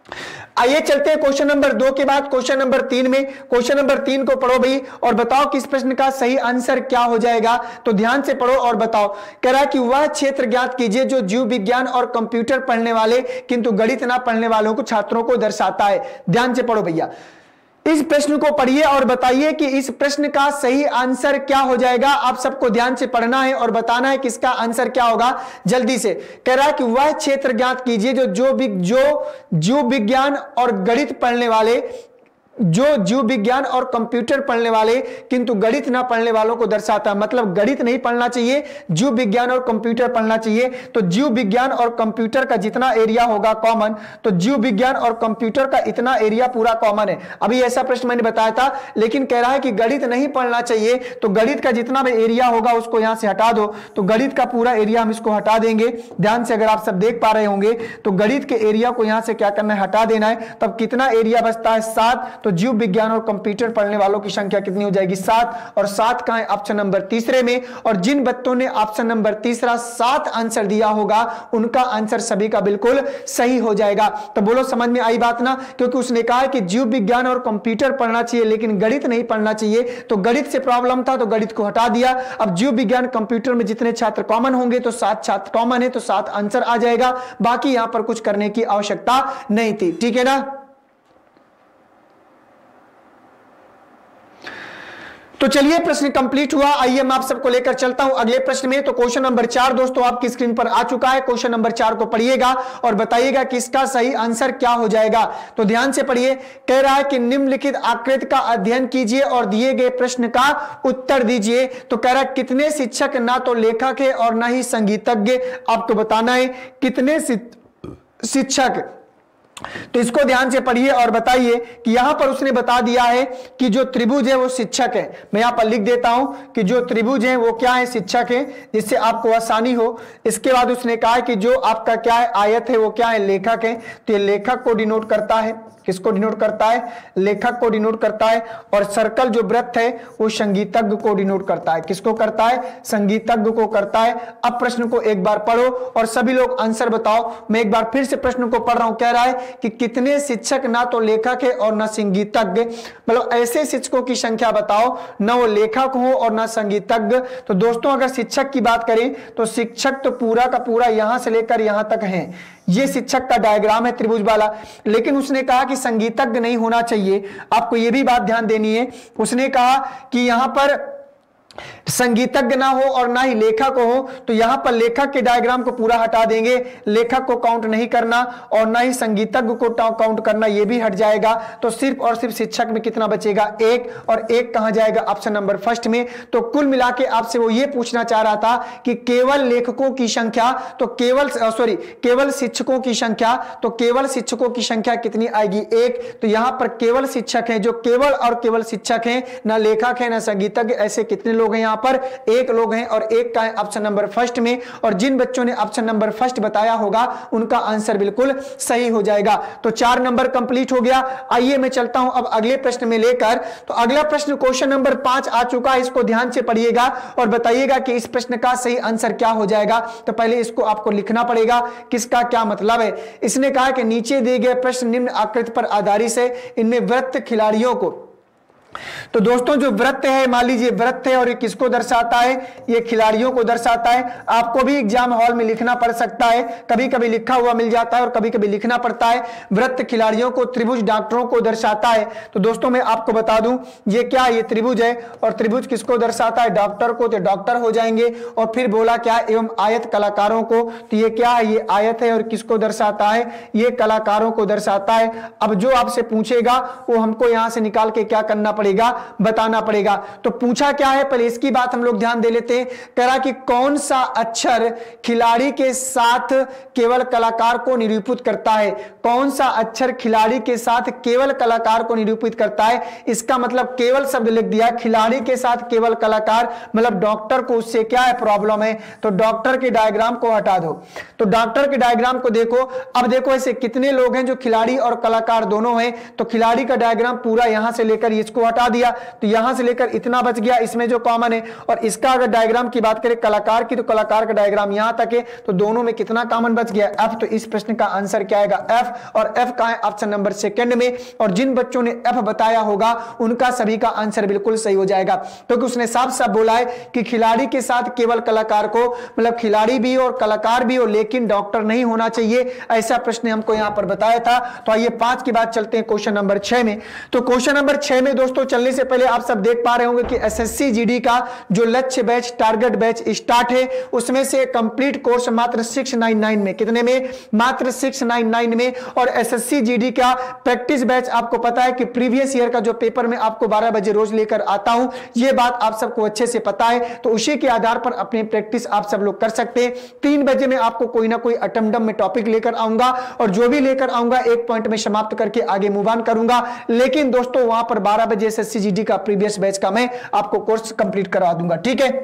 आइए चलते हैं क्वेश्चन नंबर दो के बाद क्वेश्चन नंबर तीन में। क्वेश्चन नंबर तीन को पढ़ो भाई और बताओ कि इस प्रश्न का सही आंसर क्या हो जाएगा। तो ध्यान से पढ़ो और बताओ। कह रहा है कि वह क्षेत्र ज्ञात कीजिए जो जीव विज्ञान और कंप्यूटर पढ़ने वाले किंतु गणित ना पढ़ने वालों को छात्रों को दर्शाता है। ध्यान से पढ़ो भैया, इस प्रश्न को पढ़िए और बताइए कि इस प्रश्न का सही आंसर क्या हो जाएगा। आप सबको ध्यान से पढ़ना है और बताना है कि इसका आंसर क्या होगा जल्दी से। कह रहा है कि वह क्षेत्र ज्ञात कीजिए जो जो जो जीव विज्ञान और गणित पढ़ने वाले जो जीव विज्ञान और कंप्यूटर पढ़ने वाले किंतु गणित ना पढ़ने वालों को दर्शाता है। मतलब गणित नहीं पढ़ना चाहिए, जीव विज्ञान और कंप्यूटर पढ़ना चाहिए। तो जीव विज्ञान और कंप्यूटर का जितना एरिया होगा कॉमन, तो जीव विज्ञान और कंप्यूटर का इतना एरिया पूरा कॉमन है। अभी ऐसा प्रश्न मैंने बताया था, लेकिन कह रहा है कि गणित नहीं पढ़ना चाहिए, तो गणित का जितना भी एरिया होगा उसको यहां से हटा दो। तो गणित का पूरा एरिया हम इसको हटा देंगे। ध्यान से अगर आप सब देख पा रहे होंगे तो गणित के एरिया को यहां से क्या करना है, हटा देना है। तब कितना एरिया बचता है, सात। तो जीव विज्ञान और कंप्यूटर पढ़ने वालों की संख्या कितनी हो जाएगी, सात। और सात कहां है, ऑप्शन नंबर तीसरे में। और जिन बच्चों ने ऑप्शन नंबर तीसरा सात आंसर दिया होगा उनका आंसर सभी का बिल्कुल सही हो जाएगा। तो बोलो समझ में आई बात ना, क्योंकि उसने कहा कि जीव विज्ञान और कंप्यूटर पढ़ना चाहिए लेकिन गणित नहीं पढ़ना चाहिए। तो गणित से प्रॉब्लम था तो गणित को हटा दिया। अब जीव विज्ञान कंप्यूटर में जितने छात्र कॉमन होंगे तो सात छात्र कॉमन है तो सात आंसर आ जाएगा। बाकी यहां पर कुछ करने की आवश्यकता नहीं थी। ठीक है ना। तो चलिए प्रश्न कंप्लीट हुआ। आइए मैं आप सबको लेकर चलता हूं अगले प्रश्न में। तो क्वेश्चन नंबर चार दोस्तों आपकी स्क्रीन पर आ चुका है। क्वेश्चन नंबर चार को पढ़िएगा और बताइएगा कि इसका सही आंसर क्या हो जाएगा। तो ध्यान से पढ़िए। कह रहा है कि निम्नलिखित आकृति का अध्ययन कीजिए और दिए गए प्रश्न का उत्तर दीजिए। तो कह रहा है कितने शिक्षक ना तो लेखक है और ना ही संगीतज्ञ, आपको बताना है कितने शिक्षक। तो इसको ध्यान से पढ़िए और बताइए कि यहां पर उसने बता दिया है कि जो त्रिभुज है वो शिक्षक है। मैं यहां पर लिख देता हूं कि जो त्रिभुज है वो क्या है, शिक्षक है, जिससे आपको आसानी हो। इसके बाद उसने कहा कि जो आपका क्या है, आयत है, वो क्या है, लेखक है। तो ये लेखक को डिनोट करता है, किसको डिनोट करता है, लेखक को डिनोट करता है। और सर्कल जो वृत्त है वो संगीतज्ञ को डिनोट करता है, किसको करता है, संगीतज्ञ को करता है। अब प्रश्न को एक बार पढ़ो और सभी लोग आंसर बताओ। मैं एक बार फिर से प्रश्न को पढ़ रहा हूं। कह रहा है कि कितने शिक्षक ना तो लेखक है और ना संगीतज्ञ, मतलब ऐसे शिक्षकों की संख्या बताओ, ना वो लेखक हो और ना संगीतज्ञ। तो दोस्तों अगर शिक्षक की बात करें तो शिक्षक तो पूरा का पूरा यहां से लेकर यहां तक है। ये शिक्षक का डायग्राम है त्रिभुज वाला। लेकिन उसने कहा कि संगीतज्ञ नहीं होना चाहिए। आपको यह भी बात ध्यान देनी है। उसने कहा कि यहां पर संगीतज्ञ ना हो और ना ही लेखक हो। तो यहां पर लेखक के डायग्राम को पूरा हटा देंगे, लेखक को काउंट नहीं करना और ना ही संगीतज्ञ को काउंट करना, यह भी हट जाएगा। तो सिर्फ और सिर्फ शिक्षक में कितना बचेगा, एक। और एक कहां जाएगा, ऑप्शन नंबर फर्स्ट में। तो कुल मिला के आपसे वो ये पूछना चाह रहा था कि केवल लेखकों की संख्या, तो केवल सॉरी केवल शिक्षकों की संख्या, तो केवल शिक्षकों की संख्या कितनी आएगी, एक। तो यहां पर केवल शिक्षक हैं, जो केवल और केवल शिक्षक हैं, ना लेखक है ना संगीतज्ञ। ऐसे कितने लोग हैं यहां पर, एक लोग हैं। और एक का है ऑप्शन नंबर फर्स्ट में। और जिन बच्चों ने ऑप्शन नंबर फर्स्ट बताया होगा उनका आंसर बिल्कुल सही हो जाएगा। तो चार नंबर कंप्लीट हो गया। आइए मैं चलता हूं अब अगले प्रश्न में लेकर। तो अगला प्रश्न क्वेश्चन नंबर पांच आ चुका है। इसको ध्यान से पढ़िएगा और बताइएगा कि इस प्रश्न का सही आंसर क्या हो जाएगा। तो पहले इसको आपको लिखना पड़ेगा, किसका क्या मतलब है। इसने कहा कि नीचे दिए गए प्रश्न निम्न आकृति पर आधारित है, इनमें वृत्त खिलाड़ियों को। तो दोस्तों जो वृत्त है, मान लीजिए वृत्त है और ये किसको दर्शाता है, ये खिलाड़ियों को दर्शाता है। आपको भी एग्जाम हॉल में लिखना पड़ सकता है, कभी कभी लिखा हुआ मिल जाता है और कभी कभी लिखना पड़ता है। वृत्त खिलाड़ियों को, त्रिभुज डॉक्टरों को दर्शाता है। तो दोस्तों मैं आपको बता दूं ये क्या, ये त्रिभुज है और त्रिभुज किसको दर्शाता है, डॉक्टर को। तो डॉक्टर हो जाएंगे। और फिर बोला क्या, एवं आयत कलाकारों को। तो ये क्या है, ये आयत है और किसको दर्शाता है, ये कलाकारों को दर्शाता है। अब जो आपसे पूछेगा वो हमको यहां से निकाल के क्या करना पड़ेगा, बताना पड़ेगा। तो पूछा क्या है, पहले इसकी बात हम लोग ध्यान दे लेते हैं। कह रहा कि कौन सा अक्षर खिलाड़ी के साथ केवल कलाकार को निरूपित करता है, कौन सा अक्षर खिलाड़ी के साथ केवल कलाकार को निरूपित करता है। इसका मतलब केवल शब्द लिख दिया, खिलाड़ी के साथ केवल कलाकार, मतलब डॉक्टर को उससे क्या है, प्रॉब्लम है। तो डॉक्टर के डायग्राम को हटा दो। तो डॉक्टर के डायग्राम को देखो। अब देखो ऐसे कितने लोग हैं जो खिलाड़ी और कलाकार दोनों हैं। तो खिलाड़ी का डायग्राम पूरा यहां से लेकर इसको हटा दिया, तो यहां से लेकर इतना बच गया, इसमें जो कॉमन है। और इसका अगर डायग्राम की बात करें कलाकार की, तो कलाकार का डायग्राम यहां तक है। तो दोनों में कितना कॉमन बच गया, एफ। तो इस प्रश्न का आंसर क्या आएगा, एफ। एफ, और एफ कहां है ऑप्शन नंबर सेकंड में। और जिन बच्चों ने एफ बताया होगा उनका सभी का आंसर बिल्कुल सही हो जाएगा, क्योंकि तो उसने साफ साफ बोला है कि खिलाड़ी के साथ केवल कलाकार को, मतलब खिलाड़ी भी और कलाकार भी हो लेकिन डॉक्टर नहीं होना चाहिए, ऐसा प्रश्न हमको यहां पर बताया था। तो आइए पांच के बाद चलते हैं क्वेश्चन नंबर छह में। तो क्वेश्चन नंबर छह में दोस्तों चलने से पहले आप सब देख पा रहे होंगे कि एसएससी जीडी का जो लक्ष्य बैच टारगेट बैच स्टार्ट है उसमें से कंप्लीट कोर्स मात्र सिक्स नाइन नाइन में, कितने में, मात्र सिक्स नाइन नाइन में। और एसएससी जीडी का प्रैक्टिस बैच आपको पता है कि प्रीवियस ईयर का जो पेपर में आपको बारह बजे रोज लेकर आता हूं, यह बात आप सबको अच्छे से पता है, तो उसी के आधार पर अपनी प्रैक्टिस आप सब लोग कर सकते हैं। तीन बजे में आपको कोई ना कोई अटमडम में टॉपिक लेकर आऊंगा और जो भी लेकर आऊंगा एक पॉइंट में समाप्त करके आगे मूव ऑन करूंगा। लेकिन दोस्तों वहां पर बारह बजे एसएससी जीडी का प्रीवियस बैच का मैं आपको कोर्स कंप्लीट करवा दूंगा, ठीक है।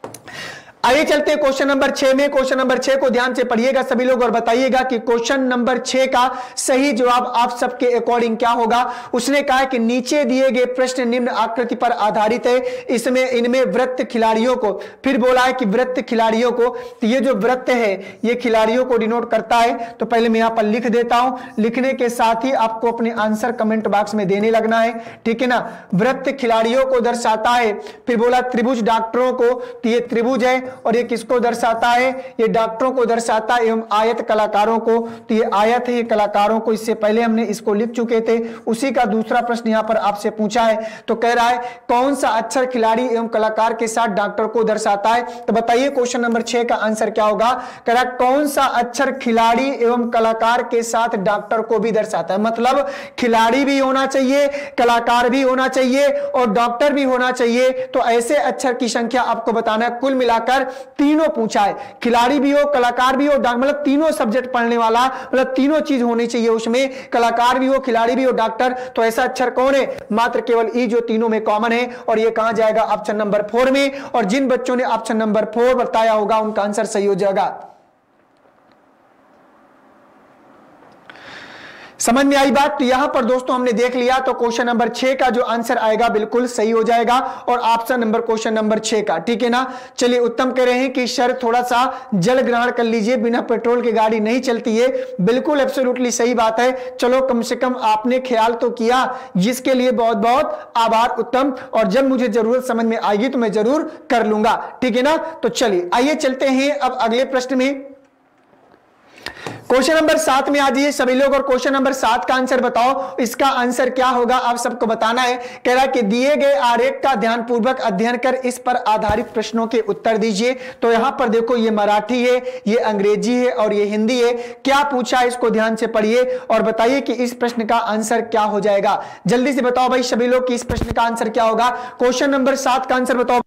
आइए चलते हैं क्वेश्चन नंबर छह में। क्वेश्चन नंबर छह को ध्यान से पढ़िएगा सभी लोग और बताइएगा कि क्वेश्चन नंबर छह का सही जवाब आप सबके अकॉर्डिंग क्या होगा। उसने कहा कि नीचे दिए गए प्रश्न निम्न आकृति पर आधारित है, इसमें इनमें वृत्त खिलाड़ियों को, फिर बोला है कि वृत्त खिलाड़ियों को, तो ये जो वृत्त है ये खिलाड़ियों को डिनोट करता है। तो पहले मैं यहां पर लिख देता हूं, लिखने के साथ ही आपको अपने आंसर कमेंट बॉक्स में देने लगना है, ठीक है ना। वृत्त खिलाड़ियों को दर्शाता है, फिर बोला त्रिभुज डॉक्टरों को, तो ये त्रिभुज है, और ये किसको दर्शाता है, ये डॉक्टरों को दर्शाता है, एवं आयत कलाकारों को, तो ये आयत है, ये कलाकारों को, इससे पहले हमने इसको लिख चुके थे। उसी का दूसरा प्रश्न यहां पर आपसे पूछा है, तो कह रहा है कौन सा अक्षर खिलाड़ी एवं कलाकार के साथ डॉक्टर को दर्शाता है। तो बताइए क्वेश्चन नंबर छह का आंसर क्या होगा। कह रहा है कौन सा अक्षर खिलाड़ी एवं कलाकार के साथ डॉक्टर को भी दर्शाता है, मतलब खिलाड़ी भी होना चाहिए, कलाकार भी होना चाहिए और डॉक्टर भी होना चाहिए। तो ऐसे अक्षर की संख्या आपको बताना है। कुल मिलाकर तीनों पूछा है, खिलाड़ी भी हो, कलाकार भी हो, मतलब तीनों सब्जेक्ट पढ़ने वाला, मतलब तीनों चीज होनी चाहिए उसमें, कलाकार भी हो, खिलाड़ी भी हो, डॉक्टर। तो ऐसा अक्षर कौन है, मात्र केवल ई जो तीनों में कॉमन है, और ये कहां जाएगा, ऑप्शन नंबर फोर में। और जिन बच्चों ने ऑप्शन नंबर फोर बताया होगा उनका आंसर सही हो जाएगा। समझ में आई बात। तो यहां पर दोस्तों हमने देख लिया, तो क्वेश्चन नंबर छह का जो आंसर आएगा बिल्कुल सही हो जाएगा, और ऑप्शन नंबर क्वेश्चन नंबर छह का, ठीक है ना। चलिए उत्तम कह रहे हैं कि सर थोड़ा सा जल ग्रहण कर लीजिए, बिना पेट्रोल की गाड़ी नहीं चलती है। बिल्कुल एब्सोल्युटली सही बात है। चलो कम से कम आपने ख्याल तो किया, जिसके लिए बहुत बहुत आभार उत्तम। और जब मुझे जरूरत समझ में आएगी तो मैं जरूर कर लूंगा, ठीक है ना। तो चलिए आइए चलते हैं अब अगले प्रश्न में। क्वेश्चन नंबर सात में आ जाइए सभी लोग, और क्वेश्चन नंबर सात का आंसर बताओ। इसका आंसर क्या होगा आप सबको बताना है। कह रहा है कि दिए गए आरेख का ध्यानपूर्वक अध्ययन कर इस पर आधारित प्रश्नों के उत्तर दीजिए। तो यहां पर देखो ये मराठी है, ये अंग्रेजी है और ये हिंदी है। क्या पूछा है इसको ध्यान से पढ़िए और बताइए कि इस प्रश्न का आंसर क्या हो जाएगा। जल्दी से बताओ भाई सभी लोग कि इस प्रश्न का आंसर क्या होगा। क्वेश्चन नंबर सात का आंसर बताओ।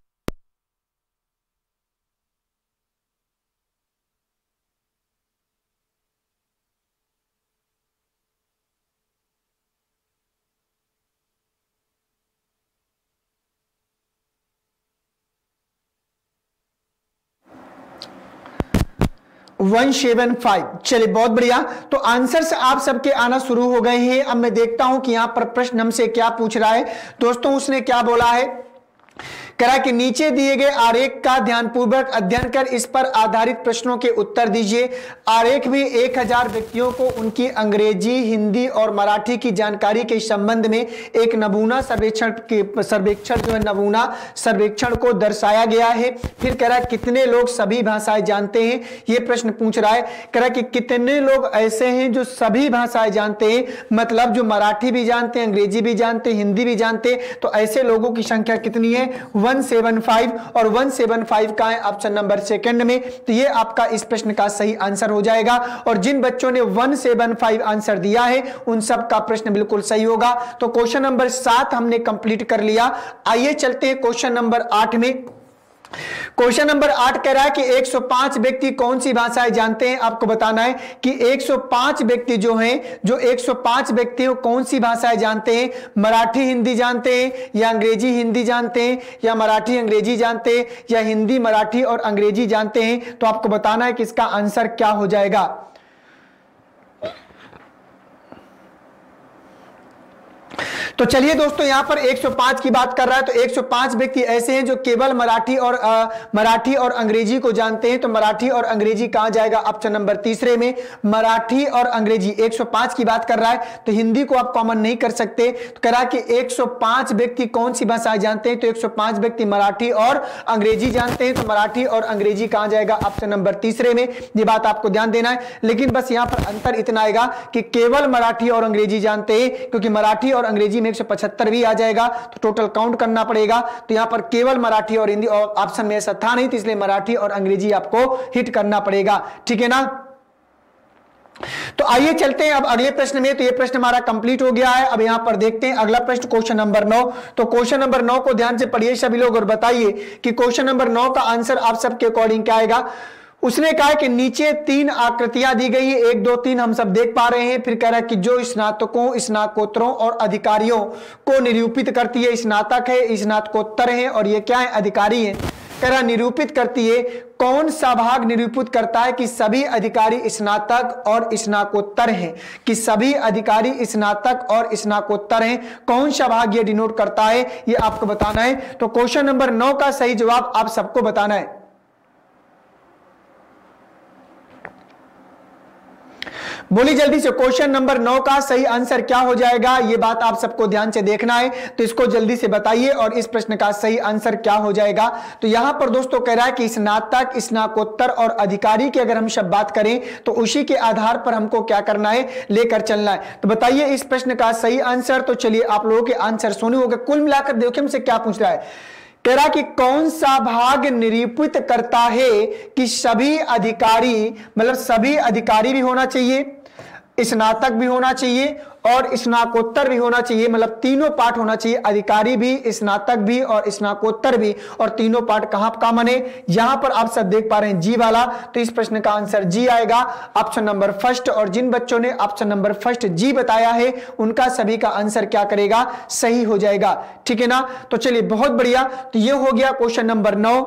One seven five. चलिए बहुत बढ़िया। तो आंसर्स आप सबके आना शुरू हो गए हैं। अब मैं देखता हूं कि यहां पर प्रश्न हमसे क्या पूछ रहा है। दोस्तों उसने क्या बोला है, करा कि नीचे दिए गए आरेख का ध्यानपूर्वक अध्ययन कर इस पर आधारित प्रश्नों के उत्तर दीजिए। आरेख में एक हजार व्यक्तियों को उनकी अंग्रेजी, हिंदी और मराठी की जानकारी के संबंध में एक नमूना सर्वेक्षण के सर्वेक्षण जो है नमूना सर्वेक्षण को दर्शाया गया है। फिर कह रहा है कितने लोग सभी भाषाएं जानते हैं, यह प्रश्न पूछ रहा है। कह रहा है कि कितने लोग ऐसे हैं जो सभी भाषाएं जानते हैं, मतलब जो मराठी भी जानते हैं, अंग्रेजी भी जानते हैं, हिंदी भी जानते हैं। तो ऐसे लोगों की संख्या कितनी है, वन सेवन फाइव। और वन सेवन फाइव का है ऑप्शन नंबर सेकंड में। तो ये आपका इस प्रश्न का सही आंसर हो जाएगा। और जिन बच्चों ने वन सेवन फाइव आंसर दिया है उन सब का प्रश्न बिल्कुल सही होगा। तो क्वेश्चन नंबर सात हमने कंप्लीट कर लिया। आइए चलते हैं क्वेश्चन नंबर आठ में। क्वेश्चन नंबर आठ कह रहा है कि एक सौ पाँच व्यक्ति कौन सी भाषाएं जानते हैं। आपको बताना है कि एक सौ पाँच व्यक्ति जो हैं, जो एक सौ पाँच व्यक्ति हो कौन सी भाषाएं जानते हैं। मराठी हिंदी जानते हैं, या अंग्रेजी हिंदी जानते हैं, या मराठी अंग्रेजी जानते हैं, या हिंदी मराठी और अंग्रेजी जानते हैं। तो आपको बताना है कि इसका आंसर क्या हो जाएगा। तो चलिए दोस्तों, यहां पर एक सौ पाँच की बात कर रहा है, तो एक सौ पाँच व्यक्ति ऐसे हैं जो केवल मराठी और आ, मराठी और अंग्रेजी को जानते हैं। तो मराठी और अंग्रेजी कहां जाएगा? ऑप्शन नंबर तीसरे में, मराठी और अंग्रेजी। एक सौ पाँच की बात कर रहा है तो हिंदी को आप कॉमन नहीं कर सकते। तो कह रहा कि एक सौ पाँच व्यक्ति कौन सी भाषाएं जानते हैं? तो एक सौ पाँच व्यक्ति मराठी और अंग्रेजी जानते हैं। तो मराठी और अंग्रेजी कहां जाएगा? ऑप्शन नंबर तीसरे में। यह बात आपको ध्यान देना है। लेकिन बस यहां पर अंतर इतना आएगा कि केवल मराठी और अंग्रेजी जानते हैं, क्योंकि मराठी और अंग्रेजी में एक सौ पचहत्तर भी आ जाएगा तो टोटल काउंट करना पड़ेगा। तो यहां पर केवल मराठी और हिंदी, और ऑप्शन में ऐसा था नहीं, तो इसलिए मराठी और अंग्रेजी आपको हिट करना पड़ेगा। ठीक है ना? तो आइए चलते हैं अब अगले प्रश्न में। तो ये प्रश्न हमारा कंप्लीट हो गया है। अब यहां पर देखते हैं अगला प्रश्न, क्वेश्चन नंबर नौ। तो क्वेश्चन नंबर नौ को ध्यान से पढ़िए सभी लोग और बताइए कि क्वेश्चन नंबर नौ का आंसर आप सबके अकॉर्डिंग क्या आएगा। उसने कहा कि नीचे तीन आकृतियां दी गई है, एक दो तीन हम सब देख पा रहे हैं। फिर कह रहा है कि जो स्नातकों, स्नातकोत्तरों और अधिकारियों को निरूपित करती है। स्नातक है, स्नातकोत्तर है और ये क्या है? अधिकारी है। कह रहा निरूपित करती है, कौन सा भाग निरूपित करता है कि सभी अधिकारी स्नातक और स्नातकोत्तर हैं? कि सभी अधिकारी स्नातक और स्नातकोत्तर हैं, कौन सा भाग ये डिनोट करता है, ये आपको बताना है। तो क्वेश्चन नंबर नौ का सही जवाब आप सबको बताना है। बोली जल्दी से, क्वेश्चन नंबर नौ का सही आंसर क्या हो जाएगा? ये बात आप सबको ध्यान से देखना है, तो इसको जल्दी से बताइए और इस प्रश्न का सही आंसर क्या हो जाएगा। तो यहां पर दोस्तों कह रहा है कि स्नातक, स्नातकोत्तर और अधिकारी की अगर हम शब्द बात करें तो उसी के आधार पर हमको क्या करना है? लेकर चलना है। तो बताइए इस प्रश्न का सही आंसर। तो चलिए आप लोगों के आंसर सुने होंगे। कुल मिलाकर देखिए हमसे क्या पूछ रहा है। कह रहा कि कौन सा भाग निरूपित करता है कि सभी अधिकारी, मतलब सभी अधिकारी भी होना चाहिए, स्नातक भी होना चाहिए और स्नातकोत्तर भी होना चाहिए, मतलब तीनों पार्ट होना चाहिए। अधिकारी भी, स्नातक भी और स्नातकोत्तर भी, और तीनों पार्ट कहां कॉमन है? यहां पर आप सब देख पा रहे हैं जी वाला। तो इस प्रश्न का आंसर जी आएगा, ऑप्शन नंबर फर्स्ट। और जिन बच्चों ने ऑप्शन नंबर फर्स्ट जी बताया है उनका सभी का आंसर क्या करेगा? सही हो जाएगा। ठीक है ना? तो चलिए बहुत बढ़िया। तो ये हो गया क्वेश्चन नंबर नौ।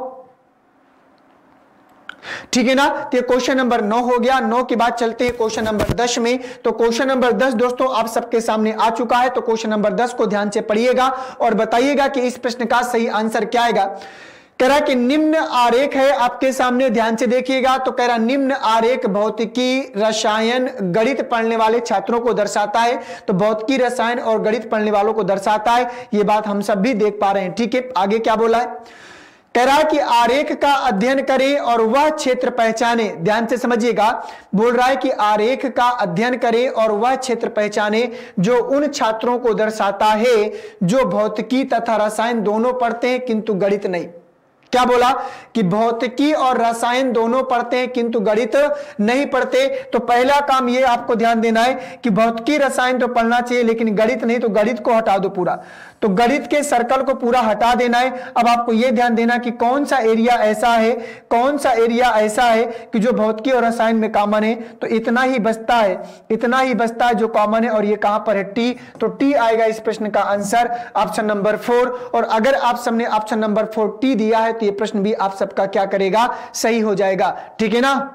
ठीक है ना? तो ये क्वेश्चन नंबर नौ हो गया। नौ के बाद चलते हैं क्वेश्चन नंबर दस में। तो क्वेश्चन नंबर दस दोस्तों आप सबके सामने आ चुका है। तो क्वेश्चन नंबर दस को ध्यान से पढ़िएगा और बताइएगा कि इस प्रश्न का सही आंसर क्या आएगा। कह रहा कि निम्न आरेख है आपके सामने, ध्यान से देखिएगा। तो कह रहा निम्न आरेख भौतिकी, रसायन, गणित पढ़ने वाले छात्रों को दर्शाता है। तो भौतिकी, रसायन और गणित पढ़ने वालों को दर्शाता है। यह बात हम सब भी देख पा रहे हैं। ठीक है, आगे क्या बोला है? कह रहा कि आरेख का अध्ययन करें और वह क्षेत्र पहचाने। ध्यान से समझिएगा, बोल रहा है कि आरेख का अध्ययन करें और वह क्षेत्र पहचाने जो उन छात्रों को दर्शाता है जो भौतिकी तथा रसायन दोनों पढ़ते हैं किंतु गणित नहीं। क्या बोला? कि भौतिकी और रसायन दोनों पढ़ते हैं किंतु गणित नहीं पढ़ते। तो पहला काम ये आपको ध्यान देना है कि भौतिकी, रसायन तो पढ़ना चाहिए लेकिन गणित नहीं। तो गणित को हटा दो पूरा, तो गणित के सर्कल को पूरा हटा देना है। अब आपको यह ध्यान देना कि कौन सा एरिया ऐसा है, कौन सा एरिया ऐसा है कि जो भौतिकी और रसायन में कॉमन है। तो इतना ही बचता है, इतना ही बचता है जो कॉमन है, और ये कहां पर है? टी। तो टी आएगा इस प्रश्न का आंसर, ऑप्शन नंबर फोर। और अगर आप सबने ऑप्शन नंबर फोर टी दिया है तो ये प्रश्न भी आप सबका क्या करेगा? सही हो जाएगा। ठीक है ना?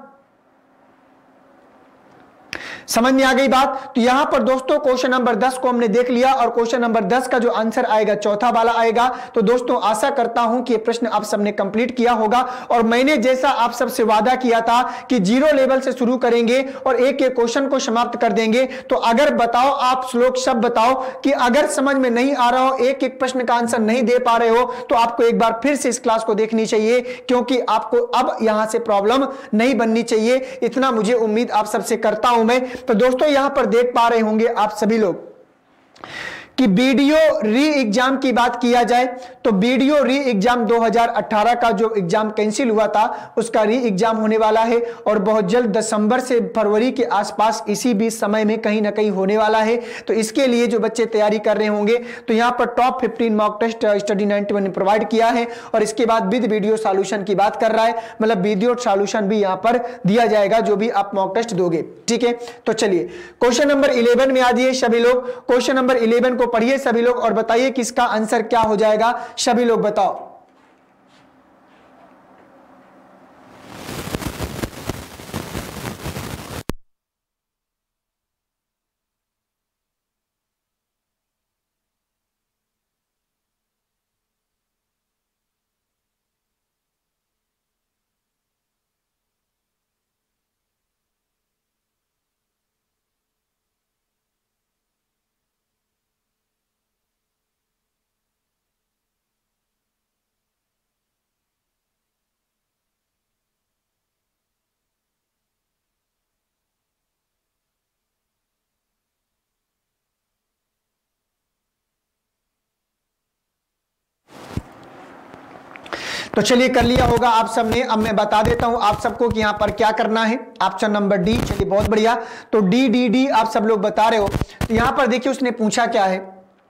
समझ में आ गई बात? तो यहां पर दोस्तों क्वेश्चन नंबर दस को हमने देख लिया और क्वेश्चन नंबर दस का जो आंसर आएगा चौथा वाला आएगा। तो दोस्तों आशा करता हूं कि ये प्रश्न आप सबने कंप्लीट किया होगा। और मैंने जैसा आप सबसे वादा किया था कि जीरो लेवल से शुरू करेंगे और एक एक क्वेश्चन को समाप्त कर देंगे। तो अगर बताओ, आप लोग सब बताओ कि अगर समझ में नहीं आ रहा हो, एक एक प्रश्न का आंसर नहीं दे पा रहे हो, तो आपको एक बार फिर से इस क्लास को देखनी चाहिए, क्योंकि आपको अब यहां से प्रॉब्लम नहीं बननी चाहिए। इतना मुझे उम्मीद आप सबसे करता हूं मैं। तो दोस्तों यहां पर देख पा रहे होंगे आप सभी लोग कि वीडियो री एग्जाम की बात किया जाए तो वीडियो री एग्जाम दो हज़ार अठारह का जो एग्जाम कैंसिल हुआ था उसका री एग्जाम होने वाला है और बहुत जल्द दिसंबर से फरवरी के आसपास इसी बीच समय में कहीं ना कहीं होने वाला है। तो इसके लिए जो बच्चे तैयारी कर रहे होंगे तो यहां पर top fifteen mock test study ninety one ने प्रोवाइड किया है और इसके बाद विद वीडियो सॉल्यूशन की बात कर रहा है, मतलब वीडियो सॉल्यूशन भी यहां पर दिया जाएगा जो भी आप मॉक टेस्ट दोगे। ठीक है, तो चलिए क्वेश्चन नंबर इलेवन में आ जाइए सभी लोग। क्वेश्चन नंबर इलेवन को पढ़िए सभी लोग और बताइए कि इसका आंसर क्या हो जाएगा। सभी लोग बताओ। तो चलिए कर लिया होगा आप सबने। अब मैं बता देता हूं आप सबको कि यहां पर क्या करना है। ऑप्शन नंबर डी, चलिए बहुत बढ़िया। तो डी डी डी आप सब लोग बता रहे हो। तो यहां पर देखिए उसने पूछा क्या है,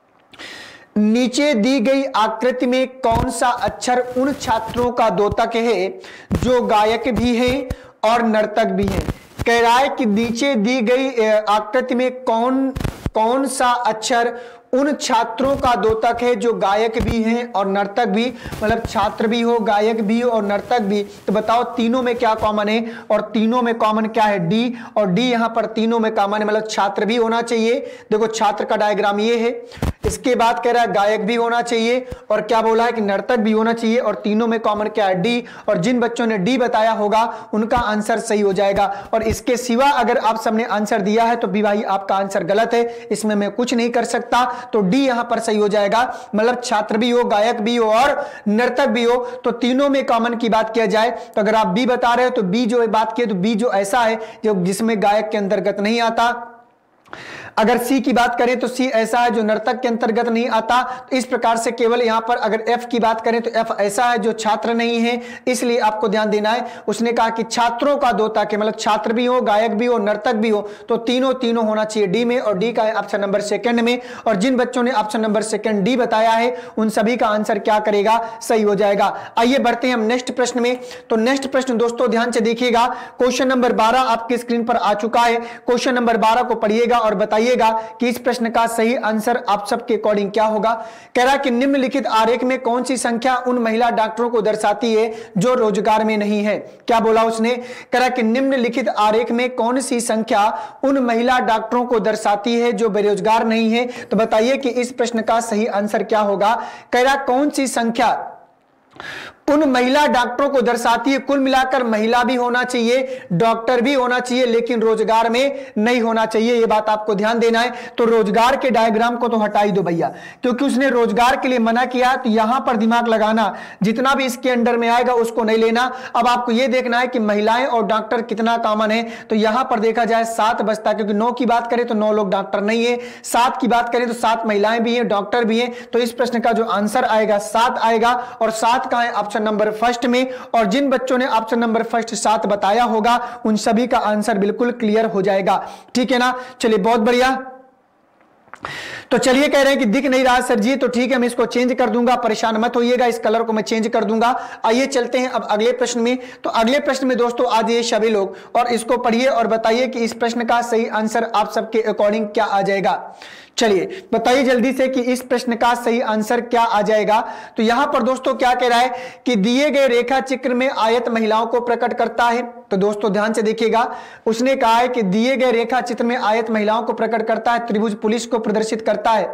नीचे दी गई आकृति में कौन सा अक्षर उन छात्रों का द्योतक है जो गायक भी है और नर्तक भी है। कह रहा है कि नीचे दी गई आकृति में कौन कौन सा अक्षर उन छात्रों का द्योतक है जो गायक भी हैं और नर्तक भी, मतलब छात्र भी हो, गायक भी हो और नर्तक भी। तो बताओ तीनों में क्या कॉमन है, और तीनों में कॉमन क्या है, डी। और डी यहां पर तीनों में कॉमन है, मतलब छात्र भी होना चाहिए। देखो छात्र का डायग्राम ये है। इसके बाद कह रहा है गायक भी होना चाहिए, और क्या बोला है कि नर्तक भी होना चाहिए, और तीनों में कॉमन क्या है, डी। और जिन बच्चों ने डी बताया होगा उनका आंसर सही हो जाएगा। और इसके सिवा अगर आप सबने आंसर दिया है तो भी भाई आपका आंसर गलत है, इसमें मैं कुछ नहीं कर सकता। तो डी यहां पर सही हो जाएगा, मतलब छात्र भी हो, गायक भी हो और नर्तक भी हो। तो तीनों में कॉमन की बात किया जाए तो अगर आप बी बता रहे हो तो बी जो बात की तो बी जो ऐसा है जो जिसमें गायक के अंतर्गत नहीं आता। अगर सी की बात करें तो सी ऐसा है जो नर्तक के अंतर्गत नहीं आता। तो इस प्रकार से केवल यहां पर अगर एफ की बात करें तो एफ ऐसा है जो छात्र नहीं है, इसलिए आपको ध्यान देना है। उसने कहा कि छात्रों का द्योतक है, मतलब छात्र भी हो, गायक भी हो, नर्तक भी हो, तो तीनों तीनों होना चाहिए डी में, और डी का है ऑप्शन नंबर सेकंड में। और जिन बच्चों ने ऑप्शन नंबर सेकंड डी बताया है उन सभी का आंसर क्या करेगा, सही हो जाएगा। आइए बढ़ते हैं हम नेक्स्ट प्रश्न में। तो नेक्स्ट प्रश्न दोस्तों ध्यान से देखिएगा, क्वेश्चन नंबर बारह आपकी स्क्रीन पर आ चुका है। क्वेश्चन नंबर बारह को पढ़िएगा और बताइए कि इस प्रश्न का सही आंसर आप सबके अकॉर्डिंग क्या होगा। कह रहा है कि निम्नलिखित आरेख में कौन सी संख्या उन महिला डॉक्टरों को दर्शाती है जो रोजगार में नहीं है। क्या बोला उसने, कह रहा है कि निम्नलिखित आरेख में कौन सी संख्या उन महिला डॉक्टरों को दर्शाती है जो बेरोजगार नहीं है। तो बताइए कि इस प्रश्न का सही आंसर क्या होगा। कह रहा कौन सी संख्या उन महिला डॉक्टरों को दर्शाती है। कुल मिलाकर महिला भी होना चाहिए, डॉक्टर भी होना चाहिए, लेकिन रोजगार में नहीं होना चाहिए, यह बात आपको ध्यान देना है। तो रोजगार के डायग्राम को तो हटा ही दो भैया, क्योंकि उसने रोजगार के लिए मना किया। तो यहां पर दिमाग लगाना, जितना भी इसके अंडर में आएगा उसको नहीं लेना। अब आपको यह देखना है कि महिलाएं और डॉक्टर कितना कॉमन है। तो यहां पर देखा जाए सात बचता, क्योंकि नौ की बात करें तो नौ लोग डॉक्टर नहीं है, सात की बात करें तो सात महिलाएं भी हैं, डॉक्टर भी हैं। तो इस प्रश्न का जो आंसर आएगा सात आएगा, और सात का है ऑप्शन नंबर फर्स्ट में। और जिन बच्चों ने ऑप्शन नंबर फर्स्ट सात बताया होगा उन सभी का आंसर बिल्कुल क्लियर हो जाएगा, ठीक है ना। चलिए बहुत बढ़िया। तो चलिए कह रहे हैं कि दिख नहीं रहा सर जी, तो ठीक है मैं इसको चेंज कर दूंगा, परेशान मत होइएगा, इस कलर को मैं चेंज कर दूंगा। आइए चलते हैं अब अगले प्रश्न में। तो अगले प्रश्न में दोस्तों आज ये सभी लोग और इसको पढ़िए और बताइए कि इस प्रश्न का सही आंसर आप सबके अकॉर्डिंग क्या आ जाएगा। चलिए बताइए जल्दी से कि इस प्रश्न का सही आंसर क्या आ जाएगा। तो यहां पर दोस्तों क्या कह रहा है कि दिए गए रेखा चित्र में आयत महिलाओं को प्रकट करता है। तो दोस्तों ध्यान से देखिएगा, उसने कहा है कि दिए गए रेखा चित्र में आयत महिलाओं को प्रकट करता है, त्रिभुज पुलिस को प्रदर्शित करता है।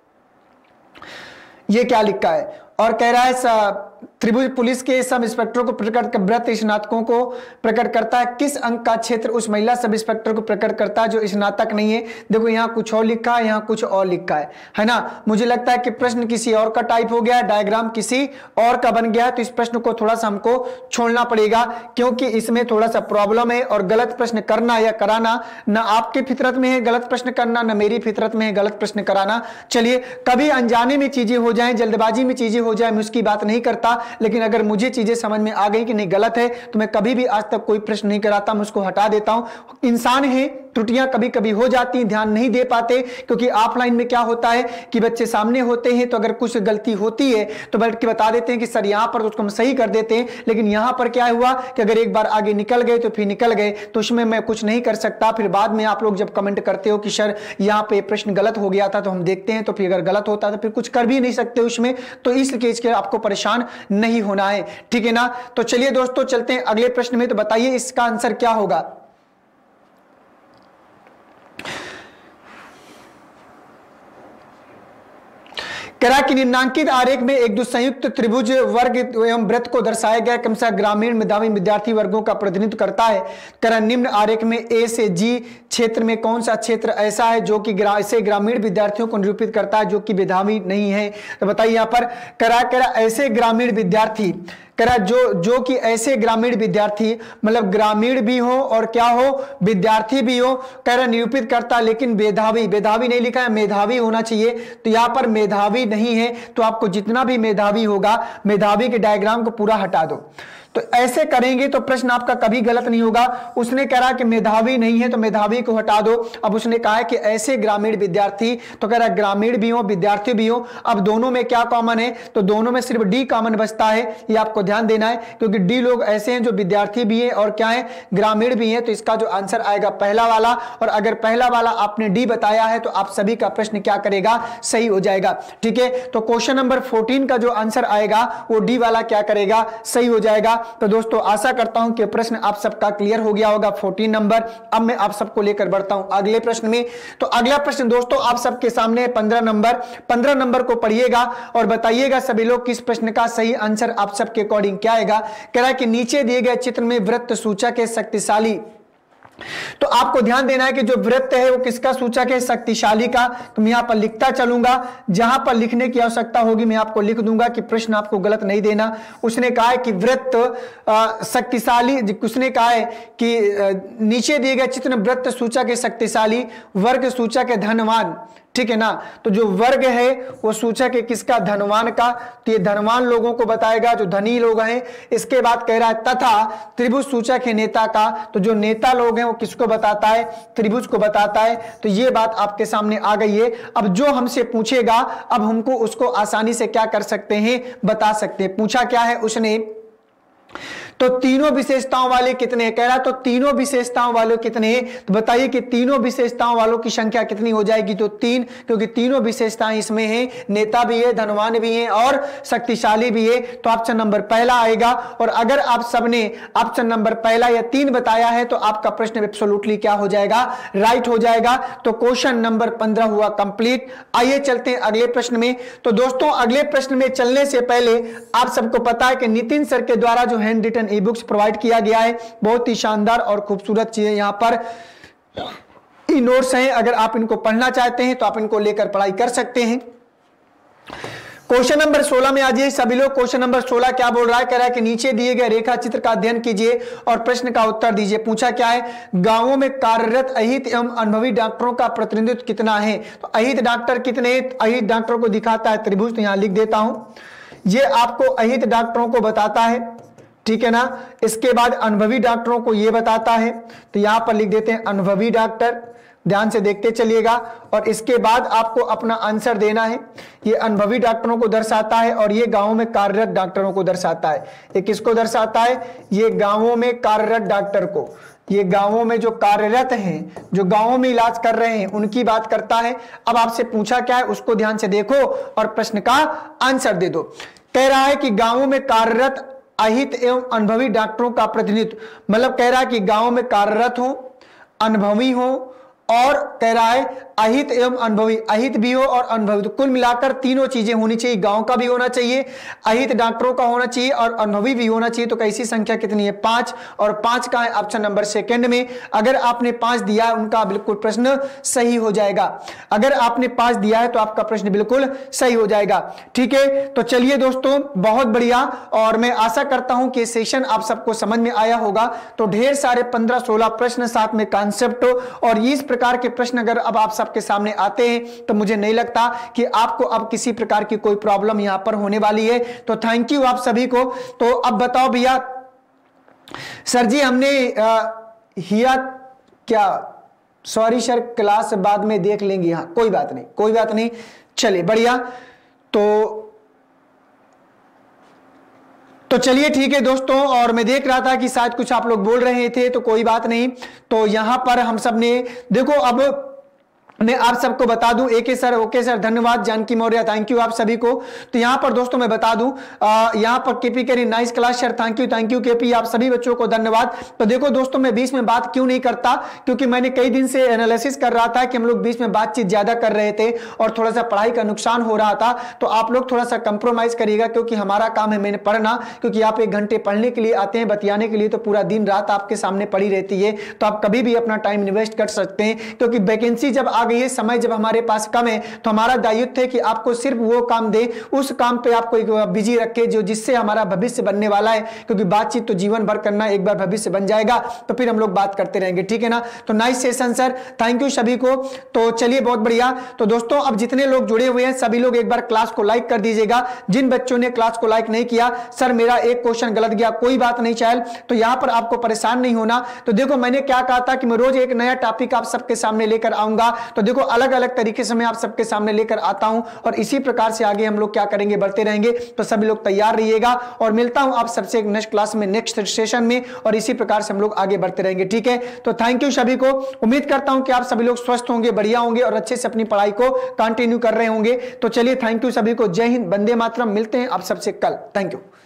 ये क्या लिखा है, और कह रहा है त्रिभुज पुलिस के सब इंस्पेक्टरों को प्रकट कर व्रत स्नातकों को प्रकट करता है। किस अंक का क्षेत्र उस महिला सब इंस्पेक्टर को प्रकट करता है जो स्नातक नहीं है। देखो यहाँ कुछ और लिखा है, यहाँ कुछ और लिखा है, है ना। मुझे लगता है कि प्रश्न किसी और का टाइप हो गया, डायग्राम किसी और का बन गया है। तो इस प्रश्न को थोड़ा सा हमको छोड़ना पड़ेगा, क्योंकि इसमें थोड़ा सा प्रॉब्लम है। और गलत प्रश्न करना या कराना ना आपके फितरत में है, गलत प्रश्न करना ना मेरी फितरत में है गलत प्रश्न कराना। चलिए कभी अनजाने में चीजें हो जाए, जल्दबाजी में चीजें हो जाए, मैं उसकी बात नहीं करता, लेकिन अगर मुझे चीजें समझ में आ गई कि नहीं गलत है तो मैं कभी भी आज तक कोई प्रश्न नहीं कराता, मैं उसको हटा देता हूं। इंसान है, त्रुटियां कभी कभी हो जाती हैं, ध्यान नहीं दे पाते, क्योंकि ऑफलाइन में क्या होता है कि बच्चे सामने होते हैं तो अगर कुछ गलती होती है तो बल्कि बता देते हैं कि सर यहां पर तो उसको हम सही कर देते हैं, लेकिन यहां पर क्या हुआ कि अगर एक बार आगे निकल गए तो फिर निकल गए, तो उसमें मैं कुछ नहीं कर सकता। फिर बाद में आप लोग जब कमेंट करते हो कि सर यहां पे प्रश्न गलत हो गया था, तो हम देखते हैं, तो फिर अगर गलत होता तो फिर कुछ कर भी नहीं सकते उसमें। तो इसलिए इसके आपको परेशान नहीं होना है, ठीक है ना। तो चलिए दोस्तों चलते हैं अगले प्रश्न में। तो बताइए इसका आंसर क्या होगा। कह रहा कि निम्नांकित आरेख में एक दो संयुक्त त्रिभुज वर्ग एवं वृत्त को दर्शाया गया क्रमशः ग्रामीण मेधावी विद्यार्थी वर्गों का प्रतिनिधित्व करता है। कह रहा निम्न आरेख में ए से जी क्षेत्र में कौन सा क्षेत्र ऐसा है जो कि ग्रा, ऐसे ग्रामीण विद्यार्थियों को निरूपित करता है जो कि मेधावी नहीं है। तो बताइए यहाँ पर कह रहा कह रहा ऐसे ग्रामीण विद्यार्थी कह रहा जो जो कि ऐसे ग्रामीण विद्यार्थी, मतलब ग्रामीण भी हो और क्या हो, विद्यार्थी भी हो, कह रहा निरूपित करता, लेकिन मेधावी, मेधावी नहीं लिखा है, मेधावी होना चाहिए, तो यहां पर मेधावी नहीं है, तो आपको जितना भी मेधावी होगा, मेधावी के डायग्राम को पूरा हटा दो। तो ऐसे करेंगे तो प्रश्न आपका कभी गलत नहीं होगा। उसने कह रहा कि मेधावी नहीं है तो मेधावी को हटा दो। अब उसने कहा है कि ऐसे ग्रामीण विद्यार्थी, तो कह रहा है ग्रामीण भी हो विद्यार्थी भी हो। अब दोनों में क्या कॉमन है, तो दोनों में सिर्फ डी कॉमन बचता है, ये आपको ध्यान देना है, क्योंकि डी लोग ऐसे हैं जो विद्यार्थी भी है और क्या है, ग्रामीण भी है। तो इसका जो आंसर आएगा पहला वाला, और अगर पहला वाला आपने डी बताया है तो आप सभी का प्रश्न क्या करेगा, सही हो जाएगा। ठीक है, तो क्वेश्चन नंबर फोर्टीन का जो आंसर आएगा वो डी वाला क्या करेगा, सही हो जाएगा। तो दोस्तों आशा करता हूं कि प्रश्न आप सबका क्लियर हो गया होगा फोर्टीन नंबर। अब मैं आप सबको लेकर बढ़ता हूं अगले प्रश्न में। तो अगला प्रश्न दोस्तों आप सबके सामने पंद्रह नंबर, पंद्रह नंबर को पढ़िएगा और बताइएगा सभी लोग किस प्रश्न का सही आंसर आप सबके अकॉर्डिंग क्या आएगा। कह रहा है कि नीचे दिए गए चित्र में वृत्त सूचक है शक्तिशाली, तो आपको ध्यान देना है कि जो वृत्त है वो किसका सूचक है, शक्तिशाली का। तो मैं यहां पर लिखता चलूंगा, जहां पर लिखने की आवश्यकता होगी मैं आपको लिख दूंगा कि प्रश्न आपको गलत नहीं देना। उसने कहा है कि वृत्त शक्तिशाली, उसने कहा है कि आ, नीचे दिए गए चित्र में वृत्त सूचक है शक्तिशाली, वर्ग सूचक है धनवान। ठीक है ना, तो जो वर्ग है वो सूचक है किसका, धनवान का। तो ये धनवान लोगों को बताएगा जो धनी लोग हैं। इसके बाद कह रहा है तथा त्रिभुज सूचक है नेता का, तो जो नेता लोग हैं वो किसको बताता है, त्रिभुज को बताता है। तो ये बात आपके सामने आ गई है। अब जो हमसे पूछेगा अब हमको उसको आसानी से क्या कर सकते हैं, बता सकते हैं। पूछा क्या है उसने, तो तीनों विशेषताओं वाले कितने, कह रहा तो तीनों विशेषताओं वाले कितने हैं, तो बताइए कि तीनों विशेषताओं वालों की संख्या कितनी हो जाएगी, तो तीन, क्योंकि तीनों विशेषताएं इसमें हैं, नेता भी है, धनवान भी है और शक्तिशाली भी है। तो ऑप्शन नंबर पहला आएगा। और अगर आप सबने ऑप्शन नंबर पहला या तीन बताया है तो आपका प्रश्न एब्सोल्युटली क्या हो जाएगा, राइट हो जाएगा। तो क्वेश्चन नंबर पंद्रह हुआ कंप्लीट। आइए चलते हैं अगले प्रश्न में। तो दोस्तों अगले प्रश्न में चलने से पहले आप सबको पता है कि नितिन सर के द्वारा जो hand written e books provide किया गया है, बहुत ही शानदार और खूबसूरत चीजें यहां पर ई नोट्स हैं। अगर आप इनको पढ़ना चाहते हैं तो आप इनको लेकर पढ़ाई कर सकते हैं। क्वेश्चन नंबर सोलह में आ जाइए सभी लोग। क्वेश्चन नंबर सोलह क्या बोल रहा है, कह रहा है कि नीचे दिए गए रेखा चित्र का अध्ययन कीजिए और प्रश्न का उत्तर दीजिए। पूछा क्या है, गांवों में कार्यरत अहित एवं अनुभवी डॉक्टरों का प्रतिनिधित्व कितना है। तो अहित डॉक्टर कितने, अहित डॉक्टरों को दिखाता है त्रिभुज, तो यहां लिख देता हूं, ये आपको अहित डॉक्टरों को बताता है। ठीक है ना, इसके बाद अनुभवी डॉक्टरों को यह बताता है, तो यहां पर लिख देते हैं अनुभवी डॉक्टर। ध्यान से देखते चलिएगा और इसके बाद आपको अपना आंसर देना है। ये अनुभवी डॉक्टरों को दर्शाता है और ये गांवों में कार्यरत डॉक्टरों को दर्शाता है। ये किसको दर्शाता है, ये गांवों में कार्यरत डॉक्टर को, ये गांवों में जो कार्यरत हैं, जो गांवों में इलाज कर रहे हैं उनकी बात करता है। अब आपसे पूछा क्या है उसको ध्यान से देखो और प्रश्न का आंसर दे दो। कह रहा है कि गांवों में कार्यरत अहित एवं अनुभवी डॉक्टरों का प्रतिनिधित्व, मतलब कह रहा है कि गांव में कार्यरत हो, अनुभवी हो और कह रहा है अहित एवं अनुभवी, अहित भी हो और अनुभवी, तो कुल मिलाकर तीनों चीजें होनी चाहिए। गांव का भी होना चाहिए, अहित डॉक्टरों का होना चाहिए और अनुभवी भी होना चाहिए। तो कैसी संख्या कितनी है, पांच, और पांच का है ऑप्शन नंबर सेकंड में। अगर आपने पांच दिया है उनका बिल्कुल प्रश्न सही हो जाएगा। अगर आपने पांच दिया है तो आपका प्रश्न बिल्कुल सही हो जाएगा। ठीक है, तो चलिए दोस्तों बहुत बढ़िया, और मैं आशा करता हूं कि सेशन आप सबको समझ में आया होगा। तो ढेर सारे पंद्रह सोलह प्रश्न, साथ में कॉन्सेप्ट, और इस प्रकार के प्रश्न अगर अब आप सबके सामने आते हैं तो मुझे नहीं लगता कि आपको अब किसी प्रकार की कोई प्रॉब्लम यहां पर होने वाली है। तो थैंक यू आप सभी को। तो अब बताओ भैया, सर जी हमने आ, हिया क्या, सॉरी सर क्लास बाद में देख लेंगे। हाँ कोई बात नहीं, कोई बात नहीं, चलिए बढ़िया। तो तो चलिए ठीक है दोस्तों, और मैं देख रहा था कि शायद कुछ आप लोग बोल रहे थे, तो कोई बात नहीं। तो यहां पर हम सब ने देखो, अब मैं आप सबको बता दूं, एके सर, ओके सर, धन्यवाद, जानकी मौर्य, थैंक यू आप सभी को। तो यहां पर दोस्तों मैं बता दूं, यहां पर केपी करी nice class sir, thank you, thank you KP, आप सभी बच्चों को धन्यवाद। तो देखो दोस्तों मैं बीच में बात क्यों नहीं करता, क्योंकि मैंने कई दिन से एनालिसिस कर रहा था कि हम लोग बीच में बातचीत ज्यादा कर रहे थे और थोड़ा सा पढ़ाई का नुकसान हो रहा था। तो आप लोग थोड़ा सा कंप्रोमाइज करिएगा, क्योंकि हमारा काम है मैंने पढ़ना, क्योंकि आप एक घंटे पढ़ने के लिए आते हैं, बतियाने के लिए, तो पूरा दिन रात आपके सामने पड़ी रहती है। तो आप कभी भी अपना टाइम इन्वेस्ट कर सकते हैं, क्योंकि वैकेंसी जब आ आ गई है, समय जब हमारे पास कम है, तो हमारा दायित्व है कि आपको सिर्फ वो काम दे, उस काम पे आपको बिजी रखे जो जिससे हमारा भविष्य बनने वाला है, क्योंकि बातचीत तो जीवन भर करना, एक बार भविष्य बन जाएगा तो फिर हम लोग बात करते रहेंगे, ठीक है ना। तो nice session sir, thank you सभी को। तो चलिए बहुत बढ़िया। तो दोस्तों अब जितने लोग जुड़े हुए हैं सभी लोग एक बार क्लास को लाइक कर दीजिएगा। जिन बच्चों ने क्लास को लाइक नहीं किया, सर मेरा एक क्वेश्चन गलत गया, कोई बात नहीं चैल, तो यहां पर आपको परेशान नहीं होना। तो देखो मैंने क्या कहा था कि मैं रोज एक नया टॉपिक आप सबके सामने लेकर आऊंगा, तो देखो अलग अलग तरीके से मैं आप सबके सामने लेकर आता हूं और इसी प्रकार से आगे हम लोग क्या करेंगे, बढ़ते रहेंगे। तो सभी लोग तैयार रहिएगा और मिलता हूं आप सबसे एक नेक्स्ट क्लास में, नेक्स्ट सेशन में, और इसी प्रकार से हम लोग आगे बढ़ते रहेंगे, ठीक है। तो थैंक यू सभी को। उम्मीद करता हूं कि आप सभी लोग स्वस्थ होंगे, बढ़िया होंगे और अच्छे से अपनी पढ़ाई को कंटिन्यू कर रहे होंगे। तो चलिए थैंक यू सभी को, जय हिंद, वंदे मातरम। मिलते हैं आप सबसे कल, थैंक यू।